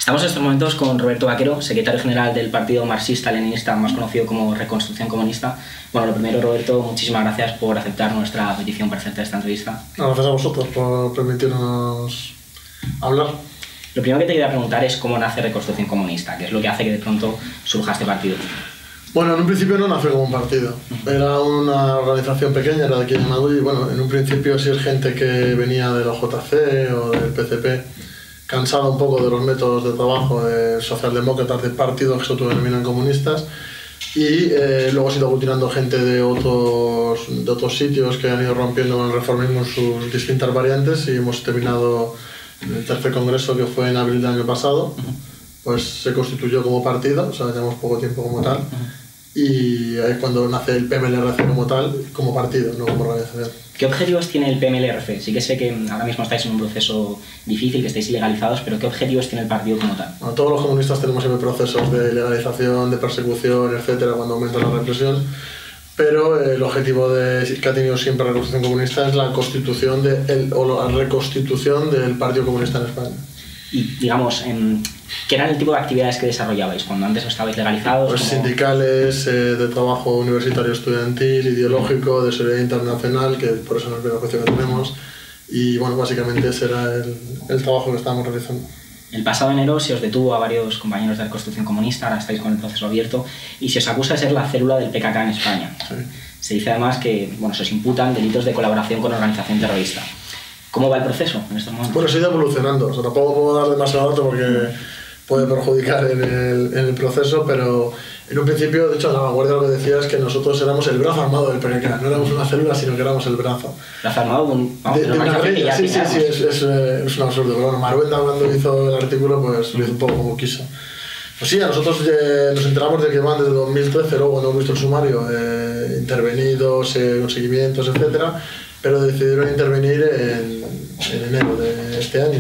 Estamos en estos momentos con Roberto Vaquero, secretario general del Partido Marxista-Leninista, más conocido como Reconstrucción Comunista. Bueno, lo primero, Roberto, muchísimas gracias por aceptar nuestra petición para hacerte esta entrevista. Gracias a vosotros por permitirnos hablar. Lo primero que te quería preguntar es cómo nace Reconstrucción Comunista, qué es lo que hace que de pronto surja este partido. Bueno, en un principio no nació como un partido. Era una organización pequeña, era de aquí de Madrid, y bueno, en un principio sí es gente que venía de los JC o del PCP, cansada un poco de los métodos de trabajo de socialdemócratas, de partidos que se autodenominan comunistas, y luego se ha ido aglutinando gente de otros sitios que han ido rompiendo con el reformismo en sus distintas variantes, y hemos terminado en el tercer congreso, que fue en abril del año pasado. Pues se constituyó como partido, o sea, llevamos poco tiempo como tal, y ahí es cuando nace el PMLRC como tal, como partido, no como organización. ¿Qué objetivos tiene el PMLRC? Sí que sé que ahora mismo estáis en un proceso difícil, que estáis ilegalizados, pero ¿qué objetivos tiene el partido como tal? Bueno, todos los comunistas tenemos siempre procesos de ilegalización, de persecución, etcétera, cuando aumenta la represión, pero el objetivo que ha tenido siempre la Reconstrucción Comunista es la constitución o la reconstitución del Partido Comunista en España. Y digamos, ¿qué eran el tipo de actividades que desarrollabais cuando antes estabais legalizados? Pues sindicales, de trabajo universitario estudiantil, ideológico, de seguridad internacional, que por eso no es el beneficio que tenemos, y bueno, básicamente ese era el trabajo que estábamos realizando. El pasado enero se os detuvo a varios compañeros de la Reconstrucción Comunista, ahora estáis con el proceso abierto, y se os acusa de ser la célula del PKK en España. Sí. Se dice además que se os imputan delitos de colaboración con organización terrorista. ¿Cómo va el proceso en estos momentos? Bueno, se ha ido evolucionando. O sea, tampoco puedo dar demasiado dato porque puede perjudicar en el proceso, pero en un principio, de hecho, la vanguardia lo que decía es que nosotros éramos el brazo armado del PKK. No éramos una célula, sino que éramos el brazo. ¿Brazo armado de una guerrilla? Sí, es un absurdo. Pero bueno, Maruenda, cuando hizo el artículo, pues lo hizo un poco como quiso. Pues sí, a nosotros nos enteramos de que van desde 2013, luego cuando hemos visto el sumario, intervenidos, con seguimientos, etcétera, pero decidieron intervenir en enero de este año.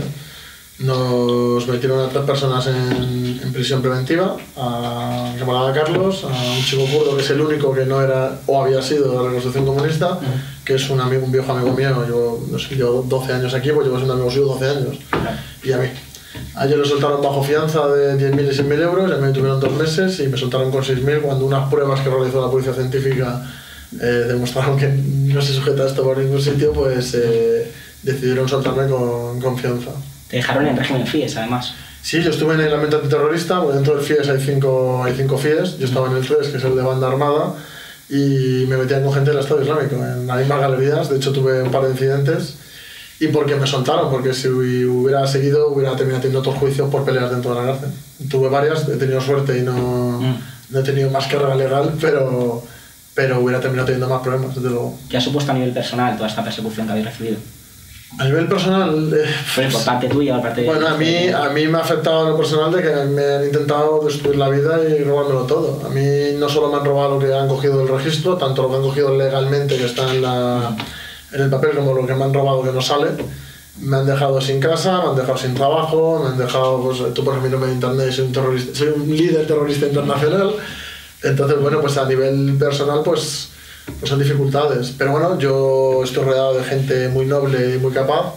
Nos metieron a 3 personas en prisión preventiva, a camarada Carlos, a un chico kurdo que es el único que no era o había sido de la Reconstrucción Comunista, que es un viejo amigo mío. Llevo 12 años aquí, pues llevo siendo amigo suyo 12 años, y a mí. A ellos le soltaron bajo fianza de 10.000 y 100.000 euros, a mí me tuvieron 2 meses y me soltaron con 6.000 cuando unas pruebas que realizó la policía científica demostraron que no se sujeta esto por ningún sitio, pues decidieron soltarme con confianza. Te dejaron en régimen FIES, además. Sí, yo estuve en el ambiente antiterrorista, porque dentro del FIES hay 5 FIES, yo estaba en el 3, que es el de banda armada, y me metían con gente del Estado Islámico, en las mismas galerías. De hecho tuve un par de incidentes, y porque me soltaron, porque si hubiera seguido hubiera terminado teniendo otros juicios por peleas dentro de la cárcel. Tuve varias, he tenido suerte y no he tenido más carrera legal, pero hubiera terminado teniendo más problemas, desde luego. ¿Qué ha supuesto a nivel personal toda esta persecución que habéis recibido? A nivel personal... Pues por parte tuya, por parte de... Bueno, a mí me ha afectado en lo personal de que me han intentado destruir la vida y robármelo todo. A mí no solo me han robado lo que han cogido del registro, tanto lo que han cogido legalmente, que está en el papel, como lo que me han robado que no sale. Me han dejado sin casa, me han dejado sin trabajo, me han dejado... Pues, tú, por ejemplo, en internet, soy un líder terrorista internacional. Entonces, bueno, pues a nivel personal, pues son dificultades. Pero bueno, yo estoy rodeado de gente muy noble y muy capaz.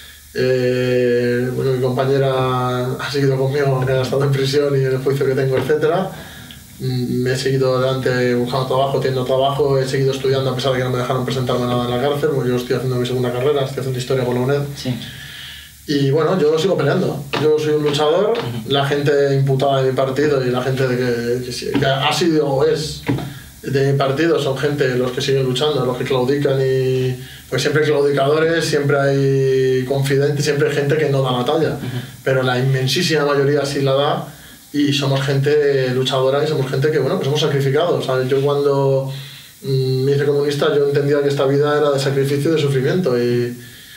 Bueno, mi compañera ha seguido conmigo, que ha estado en prisión y en el juicio que tengo, etcétera. Me he seguido adelante buscando trabajo, teniendo trabajo, he seguido estudiando a pesar de que no me dejaron presentarme nada en la cárcel, porque yo estoy haciendo mi segunda carrera, estoy haciendo historia por la UNED. Sí. Y bueno, yo sigo peleando. Yo soy un luchador, la gente imputada de mi partido y la gente que ha sido o es de mi partido son gente los que siguen luchando, los que claudican, y pues siempre hay claudicadores, siempre hay confidentes, siempre hay gente que no da la talla, pero la inmensísima mayoría sí la da, y somos gente luchadora y somos gente que, bueno, que somos sacrificados. ¿Sabes? Yo cuando me hice comunista yo entendía que esta vida era de sacrificio y de sufrimiento, y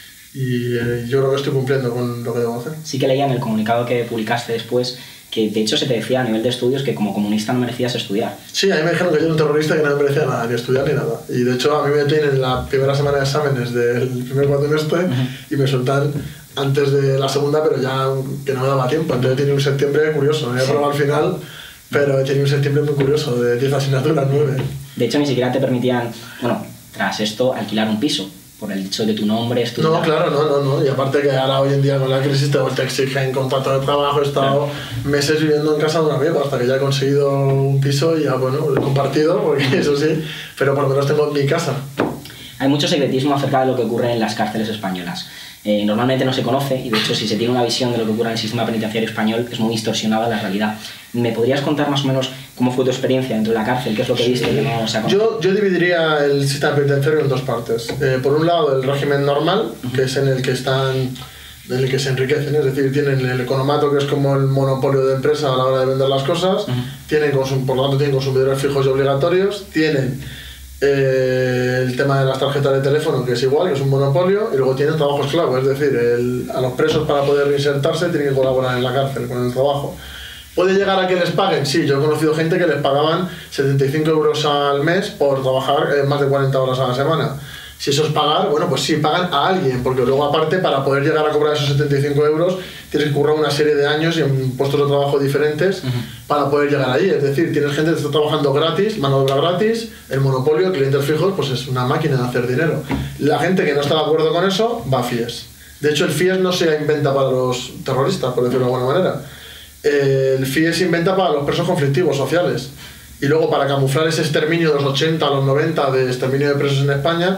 yo creo que estoy cumpliendo con lo que debo hacer. Sí que leía en el comunicado que publicaste después que de hecho se te decía a nivel de estudios que como comunista no merecías estudiar. Sí, a mí me dijeron que yo era un terrorista que no me merecía nada, ni estudiar ni nada. Y de hecho a mí me tienen en la primera semana de exámenes del primer cuatrimestre y me soltan antes de la segunda, pero ya que no me daba tiempo. Entonces he tenido un septiembre curioso, me he aprobado al final, pero he tenido un septiembre muy curioso, de 10 asignaturas, 9. De hecho ni siquiera te permitían, bueno, tras esto, alquilar un piso, por el hecho de tu nombre, es tu... No, claro, no. Y aparte que ahora hoy en día con la crisis te exigen contrato de trabajo. He estado meses viviendo en casa de un amigo hasta que ya he conseguido un piso y ya, bueno, lo he compartido, porque eso sí, pero por lo menos tengo mi casa. Hay mucho secretismo acerca de lo que ocurre en las cárceles españolas. Normalmente no se conoce y de hecho si se tiene una visión de lo que ocurre en el sistema penitenciario español es muy distorsionada la realidad. ¿Me podrías contar más o menos cómo fue tu experiencia dentro de la cárcel? ¿Qué es lo que viste que no se ha conocido? Yo dividiría el sistema penitenciario en dos partes. Por un lado, el régimen normal, que es en el que se enriquecen, es decir, tienen el economato, que es como el monopolio de empresa a la hora de vender las cosas, por lo tanto tienen consumidores fijos y obligatorios, tienen el tema de las tarjetas de teléfono, que es igual, que es un monopolio, y luego tienen trabajo esclavo, es decir, a los presos para poder reinsertarse tienen que colaborar en la cárcel con el trabajo. ¿Puede llegar a que les paguen? Sí, yo he conocido gente que les pagaban 75 euros al mes por trabajar más de 40 horas a la semana. Si eso es pagar, bueno, pues sí, pagan a alguien, porque luego aparte para poder llegar a cobrar esos 75 euros tienes que currar una serie de años y en puestos de trabajo diferentes para poder llegar ahí. Es decir, tienes gente que está trabajando gratis, mano de obra gratis, el monopolio, clientes fijos, pues es una máquina de hacer dinero. La gente que no está de acuerdo con eso va a FIES. De hecho, el FIES no se inventa para los terroristas, por decirlo de alguna manera. El FIES se inventa para los presos conflictivos sociales. Y luego para camuflar ese exterminio de los 80 a los 90 de exterminio de presos en España,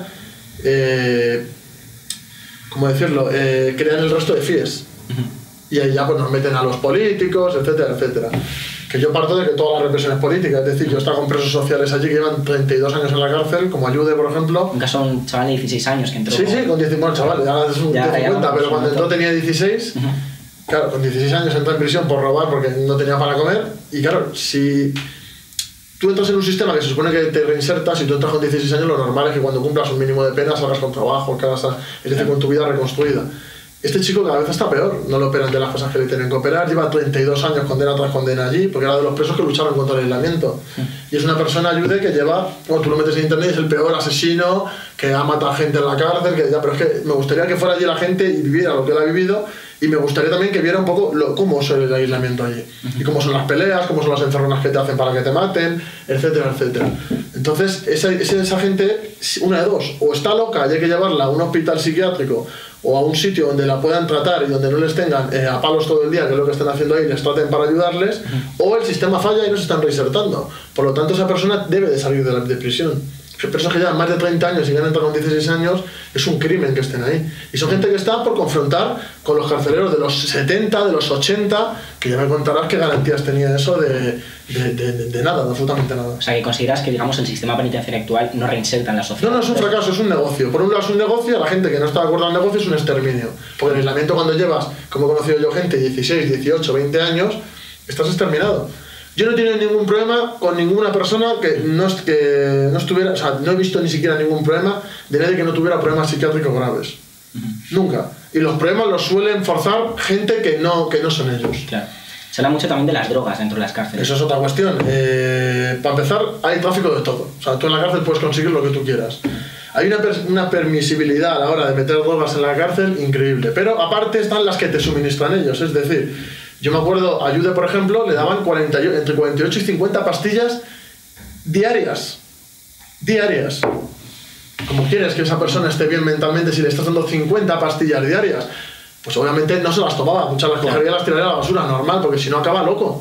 ¿cómo decirlo? Crean el resto de FIES. Y ahí ya pues nos meten a los políticos, etcétera, etcétera. Que yo parto de que todas las represiones políticas, es decir, yo he estado con presos sociales allí que llevan 32 años en la cárcel, como Ayude, por ejemplo. Un caso, un chaval de 16 años que entró. Sí, con 19, bueno, chaval, ya es un 50, pero cuando entró tenía 16. Claro, con 16 años entró en prisión por robar porque no tenía para comer. Y claro, si tú entras en un sistema que se supone que te reinsertas, y tú entras con 16 años, lo normal es que cuando cumplas un mínimo de pena salgas con trabajo, es decir, con tu vida reconstruida. Este chico cada vez está peor, no le operan de las cosas que le tienen que operar, lleva 32 años condena tras condena allí, porque era de los presos que lucharon contra el aislamiento. Y es una persona, Ayude, que lleva, bueno, tú lo metes en internet y es el peor asesino, que ha matado gente en la cárcel, pero es que me gustaría que fuera allí la gente y viviera lo que él ha vivido, y me gustaría también que viera un poco cómo es el aislamiento allí, y cómo son las peleas, cómo son las encerronas que te hacen para que te maten, etcétera, etcétera. Entonces, esa gente, una de dos, o está loca y hay que llevarla a un hospital psiquiátrico o a un sitio donde la puedan tratar y donde no les tengan a palos todo el día, que es lo que están haciendo ahí, les traten para ayudarles, o el sistema falla y no se están reinsertando. Por lo tanto, esa persona debe de salir de prisión. Personas que llevan más de 30 años y que han entrado con 16 años, es un crimen que estén ahí. Y son gente que está por confrontar con los carceleros de los 70, de los 80, que ya me contarás qué garantías tenía eso de nada, de absolutamente nada. O sea, que consideras que, digamos, el sistema penitenciario actual no reinserta en la sociedad. No, es un fracaso, es un negocio. Por un lado es un negocio, la gente que no está de acuerdo al negocio es un exterminio. Porque el aislamiento, cuando llevas, como he conocido yo gente, 16, 18, 20 años, estás exterminado. Yo no he tenido ningún problema con ninguna persona que no estuviera, o sea, no he visto ni siquiera ningún problema de nadie que no tuviera problemas psiquiátricos graves. Nunca. Y los problemas los suelen forzar gente que no son ellos. Claro. Se habla mucho también de las drogas dentro de las cárceles. Eso es otra cuestión. Para empezar, hay tráfico de todo. O sea, tú en la cárcel puedes conseguir lo que tú quieras. Hay una permisibilidad a la hora de meter drogas en la cárcel increíble. Pero aparte están las que te suministran ellos. Es decir, yo me acuerdo, a Ayude, por ejemplo, le daban entre 48 y 50 pastillas diarias. Diarias. ¿Cómo quieres que esa persona esté bien mentalmente si le estás dando 50 pastillas diarias? Pues obviamente no se las tomaba, muchas las cogería y las tiraría a la basura, normal, porque si no acaba loco.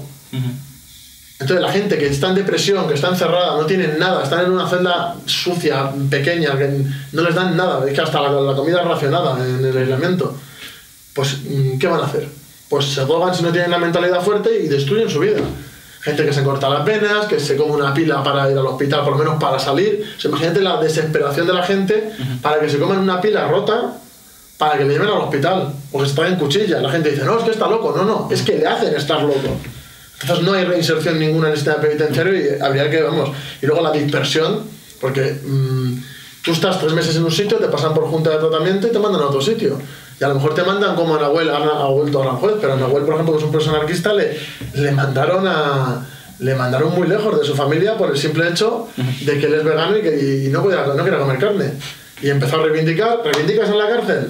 Entonces la gente que está en depresión, que está encerrada, no tienen nada, están en una celda sucia, pequeña, que no les dan nada, es que hasta la comida es racionada en el aislamiento, pues ¿qué van a hacer? Pues se drogan si no tienen la mentalidad fuerte y destruyen su vida. Gente que se corta las venas, que se come una pila para ir al hospital, por lo menos para salir. O sea, imagínate la desesperación de la gente para que se coman una pila rota para que le lleven al hospital, o que se traigan cuchillas. La gente dice, no, es que está loco. No, es que le hacen estar loco. Entonces no hay reinserción ninguna en el sistema penitenciario y habría que, y luego la dispersión, porque tú estás 3 meses en un sitio, te pasan por junta de tratamiento y te mandan a otro sitio. Y a lo mejor te mandan como a Nahuel, ha vuelto a Aranjuez, pero a Nahuel, por ejemplo, que es un preso anarquista, le mandaron muy lejos de su familia por el simple hecho de que él es vegano y no quiere comer carne. Y empezó a reivindicar. ¿Reivindicas en la cárcel?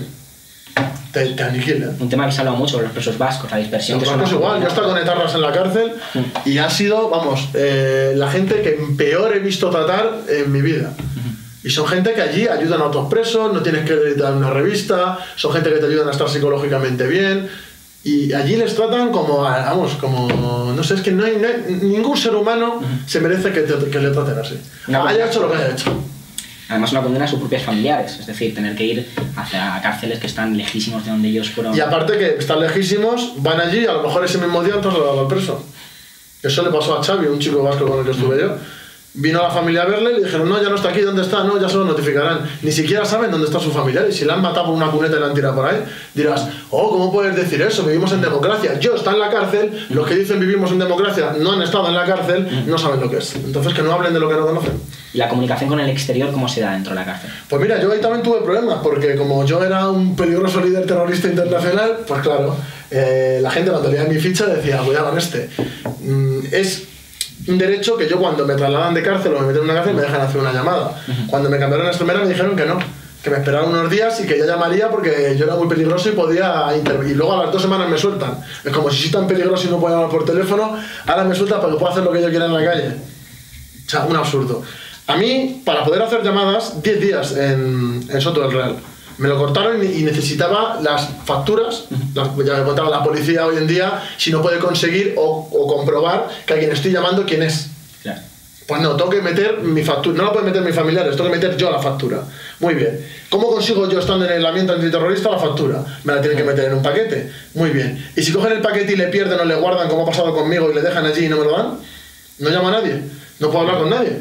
Te aniquilan. Un tema que se ha hablado mucho con los presos vascos, la dispersión. Los vascos igual, yo he estado con etarras en la cárcel y ha sido, la gente que peor he visto tratar en mi vida. Y son gente que allí ayudan a otros presos, no tienes que editar una revista, son gente que te ayudan a estar psicológicamente bien. Y allí les tratan como, vamos, como, no sé, es que no hay ningún ser humano se merece que le traten así. Haya hecho lo que haya hecho. Además, una condena a sus propios familiares, es decir, tener que ir hacia cárceles que están lejísimos de donde ellos fueron. Y aparte que están lejísimos, van allí, a lo mejor ese mismo día han trasladado al preso. Eso le pasó a Xavi, un chico vasco con el que estuve yo. Vino a la familia a verle y le dijeron, no, ya no está aquí, ¿dónde está? No, ya se lo notificarán. Ni siquiera saben dónde está su familiar. Y si le han matado por una cuneta y la han tirado por ahí, dirás, oh, ¿cómo puedes decir eso? Vivimos en democracia. Yo está en la cárcel, los que dicen vivimos en democracia no han estado en la cárcel, no saben lo que es. Entonces que no hablen de lo que no conocen. ¿Y la comunicación con el exterior cómo se da dentro de la cárcel? Pues mira, yo ahí también tuve problemas, porque como yo era un peligroso líder terrorista internacional, pues claro, la gente cuando leía mi ficha decía, cuidado con este. Es un derecho que yo cuando me trasladan de cárcel o me meten en una cárcel me dejan hacer una llamada. Cuando me cambiaron a Extremera me dijeron que no, que me esperaron unos días y que ya llamaría porque yo era muy peligroso y podía intervenir. Y luego a las 2 semanas me sueltan. Es como si soy tan peligroso y no puedo llamar por teléfono, ahora me sueltan para que pueda hacer lo que yo quiera en la calle. O sea, un absurdo. A mí, para poder hacer llamadas, 10 días en Soto del Real. Me lo cortaron y necesitaba las facturas, ya me contaba la policía hoy en día, si no puede conseguir o comprobar que a quien estoy llamando quién es. Claro. Pues no, tengo que meter mi factura, no la pueden meter mis familiares, tengo que meter yo la factura. Muy bien. ¿Cómo consigo yo, estando en aislamiento antiterrorista, la factura? Me la tienen que meter en un paquete. Muy bien. ¿Y si cogen el paquete y le pierden o le guardan, como ha pasado conmigo, y le dejan allí y no me lo dan? No llamo a nadie, no puedo hablar con nadie.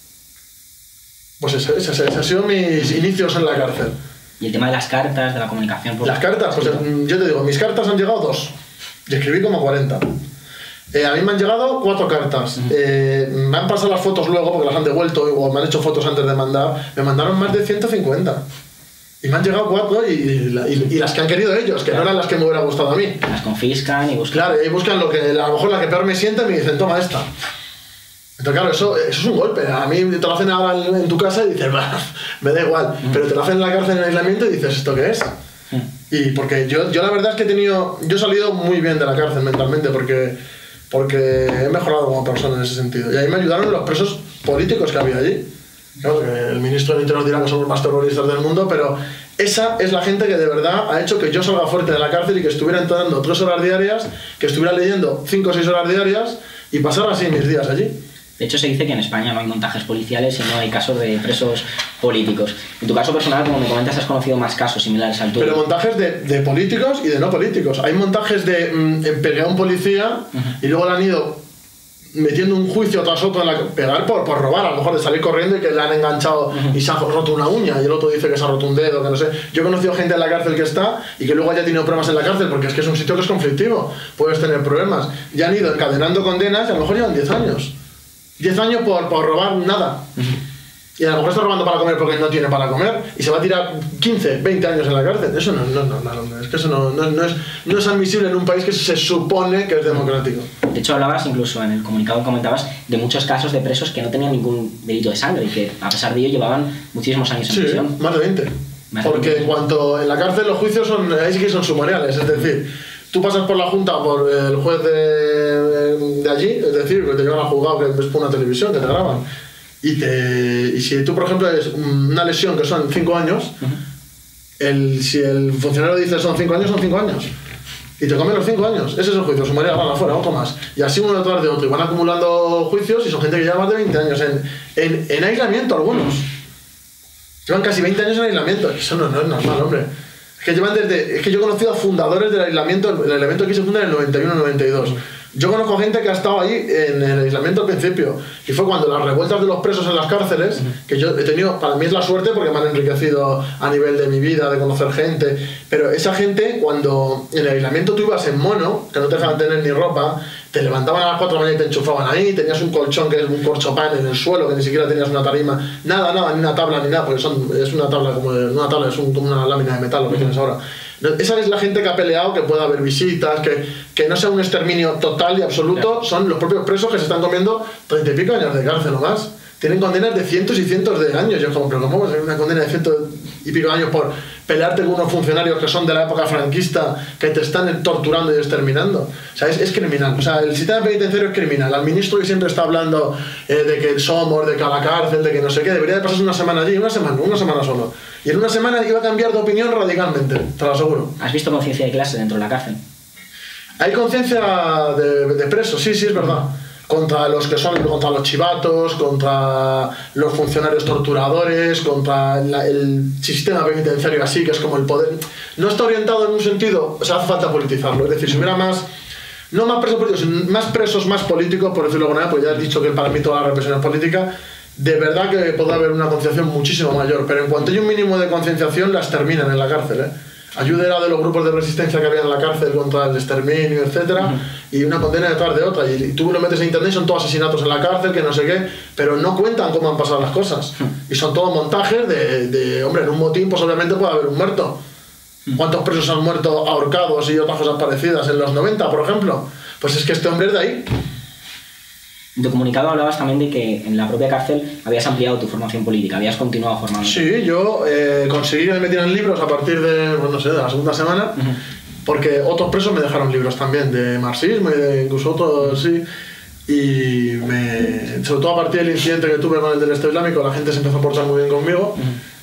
Pues ese han sido mis inicios en la cárcel. ¿Y el tema de las cartas, de la comunicación? Las cartas, pues yo te digo, mis cartas han llegado 2. Y escribí como 40. A mí me han llegado 4 cartas. Me han pasado las fotos luego porque las han devuelto o me han hecho fotos antes de mandar. Me mandaron más de 150. Y me han llegado 4 y las que han querido ellos, que no eran las que me hubiera gustado a mí. Las confiscan y buscan. Claro, y ahí buscan lo que a lo mejor la que peor me siente y me dicen, toma esta. Entonces, claro, eso es un golpe. A mí te lo hacen ahora en tu casa y dices, me da igual. Pero te lo hacen en la cárcel en aislamiento y dices, ¿esto qué es? Y porque yo la verdad es que yo he salido muy bien de la cárcel mentalmente porque he mejorado como persona en ese sentido. Y ahí me ayudaron los presos políticos que había allí. Claro, que el ministro del Interior dirá que somos los más terroristas del mundo, pero esa es la gente que de verdad ha hecho que yo salga fuerte de la cárcel y que estuviera entrando 3 horas diarias, que estuviera leyendo 5 o 6 horas diarias y pasar así mis días allí. De hecho, se dice que en España no hay montajes policiales y no hay casos de presos políticos. En tu caso personal, como me comentas, has conocido más casos similares al tuyo. Pero montajes de políticos y de no políticos. Hay montajes de pegar a un policía y luego le han ido metiendo un juicio tras otro en la que pegar por robar, a lo mejor de salir corriendo y que le han enganchado y se ha roto una uña y el otro dice que se ha roto un dedo, que no sé. Yo he conocido gente en la cárcel que está y que luego haya tenido problemas en la cárcel porque es que es un sitio que es conflictivo, puedes tener problemas. Ya han ido encadenando condenas y a lo mejor llevan 10 años. 10 años por robar nada. Y a lo mejor está robando para comer porque no tiene para comer y se va a tirar 15, 20 años en la cárcel. Eso no es normal, hombre. Es que eso no es admisible en un país que se supone que es democrático. De hecho, hablabas, incluso en el comunicado comentabas, de muchos casos de presos que no tenían ningún delito de sangre y que a pesar de ello llevaban muchísimos años en prisión. Sí, más de 20. Porque en cuanto en la cárcel los juicios ahí sí que son sumariales, es decir, tú pasas por la junta, por el juez de allí, es decir, que te llevan al juzgado, que ves por una televisión, que te graban. Y si tú, por ejemplo, es una lesión que son 5 años, si el funcionario dice son 5 años, son 5 años. Y te comen los 5 años. Ese es el juicio, sumaría, van afuera, otro más. Y así uno detrás de otro. Y van acumulando juicios y son gente que lleva más de 20 años en aislamiento, algunos. Llevan casi 20 años en aislamiento. Eso no es normal, hombre. Es que yo he conocido a fundadores del aislamiento. El aislamiento aquí se funda en el 91-92. Yo conozco gente que ha estado ahí en el aislamiento al principio y fue cuando las revueltas de los presos en las cárceles, que yo he tenido, para mí es la suerte porque me han enriquecido a nivel de mi vida, de conocer gente, pero esa gente cuando en el aislamiento tú ibas en mono, que no te dejaban tener ni ropa, te levantaban a las 4 de la mañana y te enchufaban ahí, tenías un colchón que es un corchopán en el suelo, que ni siquiera tenías una tarima, nada, ni una tabla ni nada, porque es una tabla como una lámina de metal lo que tienes ahora. Esa es la gente que ha peleado, que pueda haber visitas, que no sea un exterminio total y absoluto, son los propios presos que se están comiendo 30 y pico años de cárcel o más. tienen condenas de cientos y cientos de años. Yo como, pero ¿cómo es una condena de cientos y pico de años por pelearte con unos funcionarios que son de la época franquista, que te están torturando y exterminando? O sea, es criminal. O sea, el sistema penitenciario es criminal. Al ministro que siempre está hablando de que somos, de que a la cárcel, de que no sé qué, debería de pasarse una semana allí, una semana solo. Y en una semana iba a cambiar de opinión radicalmente, te lo aseguro. ¿Has visto conciencia de clase dentro de la cárcel? Hay conciencia de presos, sí, es verdad. Contra los que son, contra los chivatos, contra los funcionarios torturadores, contra el sistema penitenciario así, que es como el poder. No está orientado en un sentido, o sea, hace falta politizarlo. Es decir, si hubiera más, no más presos políticos, sino más presos, más políticos, por decirlo de alguna manera, pues ya has dicho que para mí toda la represión es política, de verdad que puede haber una concienciación muchísimo mayor, pero en cuanto hay un mínimo de concienciación, las terminan en la cárcel, Ayuda era de los grupos de resistencia que había en la cárcel contra el exterminio, etcétera, y una condena detrás de otra. Y tú lo metes en internet y son todos asesinatos en la cárcel, que no sé qué, pero no cuentan cómo han pasado las cosas. Y son todos montajes hombre, en un motín pues obviamente puede haber un muerto. ¿Cuántos presos han muerto ahorcados y otras cosas parecidas en los 90, por ejemplo? Pues es que este hombre es de ahí. En tu comunicado hablabas también de que en la propia cárcel habías ampliado tu formación política, habías continuado formando. Sí, yo conseguí que me metieran libros a partir de, pues no sé, de la segunda semana, porque otros presos me dejaron libros también de marxismo y de incluso otros, sí. Y sobre todo a partir del incidente que tuve con el del Estado Islámico, la gente se empezó a portar muy bien conmigo.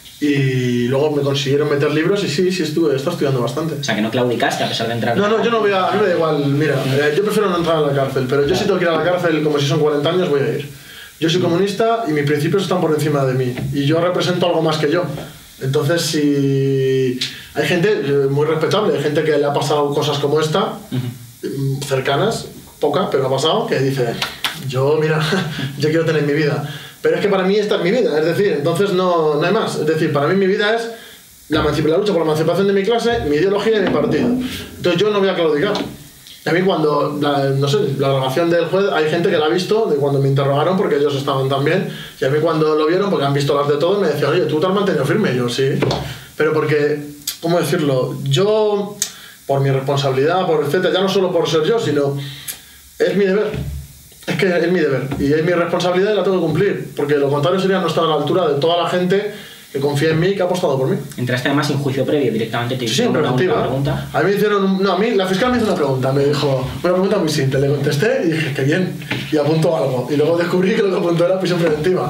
Y luego me consiguieron meter libros y sí, estaba estudiando bastante. O sea, que no claudicaste a pesar de entrar. No, yo no voy a... A mí me da igual, mira, yo prefiero no entrar a la cárcel, pero yo si tengo que ir a la cárcel como si son 40 años, voy a ir. Yo soy comunista y mis principios están por encima de mí. Y yo represento algo más que yo. Entonces, si... Hay gente muy respetable, hay gente que le ha pasado cosas como esta, cercanas, poca, pero ha pasado, que dice, yo quiero tener mi vida. Pero es que para mí esta es mi vida, es decir, entonces no hay más. Es decir, para mí mi vida es la lucha por la emancipación de mi clase, mi ideología y mi partido. Entonces yo no voy a claudicar. A mí cuando, la relación del juez, hay gente que la ha visto de cuando me interrogaron porque ellos estaban también. Y a mí cuando lo vieron, porque han visto las de todo, me decían, oye, ¿tú te has mantenido firme? Y yo, sí. Pero porque, ¿cómo decirlo? Yo, por mi responsabilidad, por etcétera, ya no solo por ser yo, sino es mi deber. Es que es mi deber y es mi responsabilidad y la tengo que cumplir, porque lo contrario sería no estar a la altura de toda la gente que confía en mí y que ha apostado por mí. Entraste además sin juicio previo, directamente te hicieron una pregunta. A mí me hicieron, la fiscal me hizo una pregunta, me dijo, una pregunta muy simple, le contesté y dije, qué bien, y apuntó algo, y luego descubrí que lo que apuntó era prisión preventiva.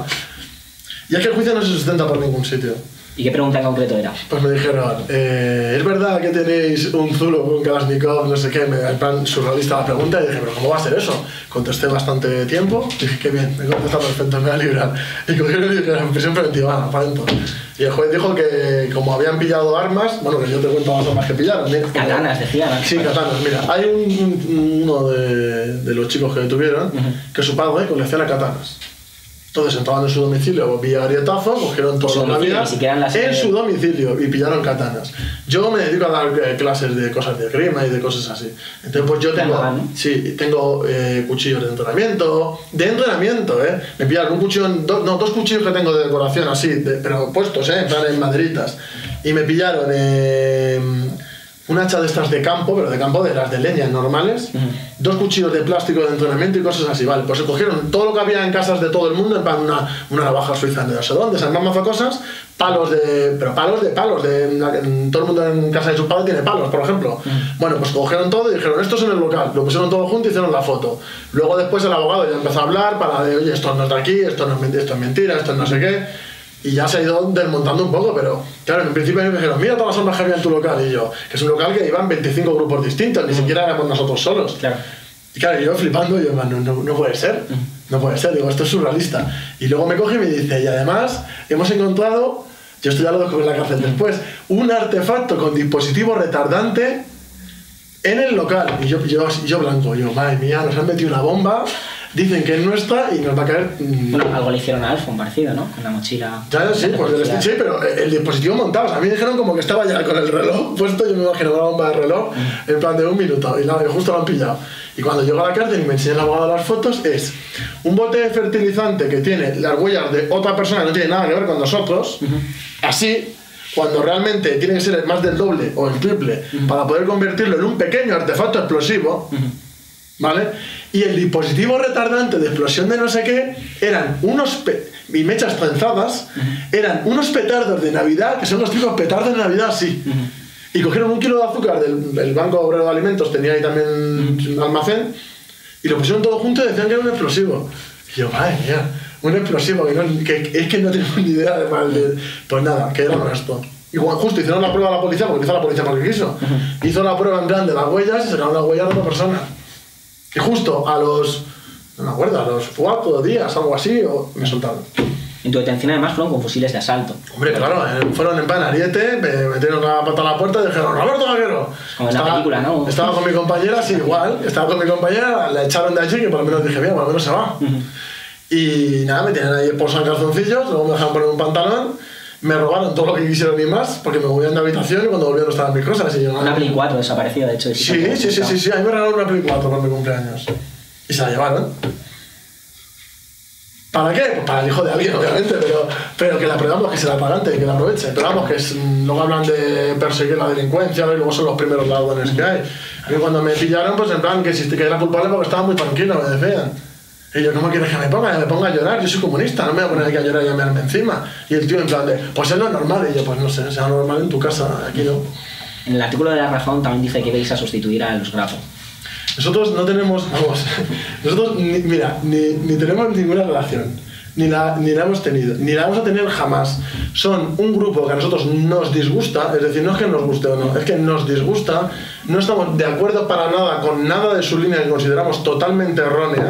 Y es que el juicio no se sustenta por ningún sitio. ¿Y qué pregunta en concreto era? Pues me dijeron, ¿es verdad que tenéis un Zulu, un Kalashnikov, no sé qué? En plan surrealista la pregunta, y dije, ¿pero cómo va a ser eso? Contesté bastante tiempo, dije, qué bien, me he contestado perfecto, me voy a librar. Y cogieron y dijeron, prisión preventiva, para adentro. Y el juez dijo que como habían pillado armas, bueno, que yo te cuento las armas que pillaron. Katanas, decían. Sí, katanas. Mira, hay uno de los chicos que detuvieron, que su padre colecciona katanas. Entonces entraban en su domicilio, vía arietazo, cogieron todo la vida en su domicilio y pillaron katanas. Yo me dedico a dar clases de cosas de esgrima y de cosas así. Entonces pues yo tengo cuchillos de entrenamiento, Me pillaron un cuchillo, dos cuchillos que tengo de decoración así, pero puestos, en plan en maderitas. Y me pillaron un hacha de estas de campo, pero de campo de las de leña normales, dos cuchillos de plástico de entrenamiento y cosas así, vale. Pues se cogieron todo lo que había en casas de todo el mundo, en plan una navaja suiza de no sé dónde, se mazo cosas, palos, todo el mundo en casa de sus padres tiene palos, por ejemplo. Bueno, pues cogieron todo y dijeron, esto es en el local, lo pusieron todo junto y hicieron la foto. Luego después el abogado ya empezó a hablar para de, oye, esto no es de aquí, esto es mentira, esto es no sé qué. Y ya se ha ido desmontando un poco, pero claro, en principio me dijeron, mira todas las armas que había en tu local. Y yo, que es un local que iban 25 grupos distintos, ni siquiera éramos nosotros solos. Claro. Y claro, yo flipando, yo, no puede ser, no puede ser, digo, esto es surrealista. Y luego me coge y me dice, y además hemos encontrado, yo esto ya lo descubrí en la cárcel después, un artefacto con dispositivo retardante en el local. Y yo blanco, madre mía, nos han metido una bomba. Dicen que es nuestra y nos va a caer... Bueno, algo le hicieron a Alfon parecido, ¿no? Con la mochila... Claro, sí, pues sí, pero el dispositivo montado. O sea, a mí dijeron como que estaba ya con el reloj puesto, yo me imagino una bomba de reloj, en plan de 1 minuto, y nada, justo lo han pillado. Y cuando llego a la cárcel y me enseñan el abogado las fotos, es un bote de fertilizante que tiene las huellas de otra persona que no tiene nada que ver con nosotros, así... Cuando realmente tiene que ser más del doble o el triple para poder convertirlo en un pequeño artefacto explosivo, ¿vale? Y el dispositivo retardante de explosión de no sé qué eran unos y mechas trenzadas, eran unos petardos de Navidad, que son los típicos petardos de Navidad, sí. Y cogieron 1 kilo de azúcar del Banco Obrero de Alimentos, tenía ahí también un almacén, y lo pusieron todo junto y decían que era un explosivo. Y yo, madre mía, un explosivo, que es que no tenemos ni idea de mal. Pues nada, que era un resto. Y justo hicieron la prueba a la policía, porque hizo la policía porque quiso. Hizo la prueba en plan de las huellas y sacaron las huellas de otra persona. Y justo a los, no me acuerdo, a los 4 días, algo así, me soltaron. En tu detención además fueron con fusiles de asalto. Hombre, claro, fueron en plan Ariete, me metieron la pata a la puerta y dijeron, Roberto Vaquero. Como en la película, ¿no? Estaba con mi compañera, sí, igual. Estaba con mi compañera, la echaron de allí, que por lo menos dije, bien, por lo menos se va. Y nada, me tienen ahí esposado en calzoncillos, luego me dejaron poner un pantalón, me robaron todo lo que quisieron y más, porque me movían de habitación y cuando volvían no estaban mis cosas. Y yo, una Play 4 desaparecida, de hecho. Sí, a mí me regalaron una Play 4 por mi cumpleaños. Y se la llevaron. ¿Para qué? Pues para el hijo de alguien, obviamente, pero que la probamos, que se la pagante y que la aproveche. Pero vamos, que luego hablan de perseguir la delincuencia y luego son los primeros ladrones que hay. A mí cuando me pillaron, pues en plan que era culpable porque estaba muy tranquilo, me decían. Y yo, ¿cómo quieres que me ponga? Me ponga a llorar, yo soy comunista, no me voy a poner aquí a llorar y a mearme encima. Y el tío en plan de, pues es lo normal. Y yo, pues no sé, sea normal en tu casa, aquí no. En el artículo de La Razón también dice que vais a sustituir a los Grapo. Nosotros no tenemos, vamos, nosotros ni tenemos ninguna relación, ni la hemos tenido, ni la vamos a tener jamás. Son un grupo que a nosotros nos disgusta, es decir, no es que nos guste o no, es que nos disgusta, no estamos de acuerdo para nada con nada de su línea que consideramos totalmente errónea.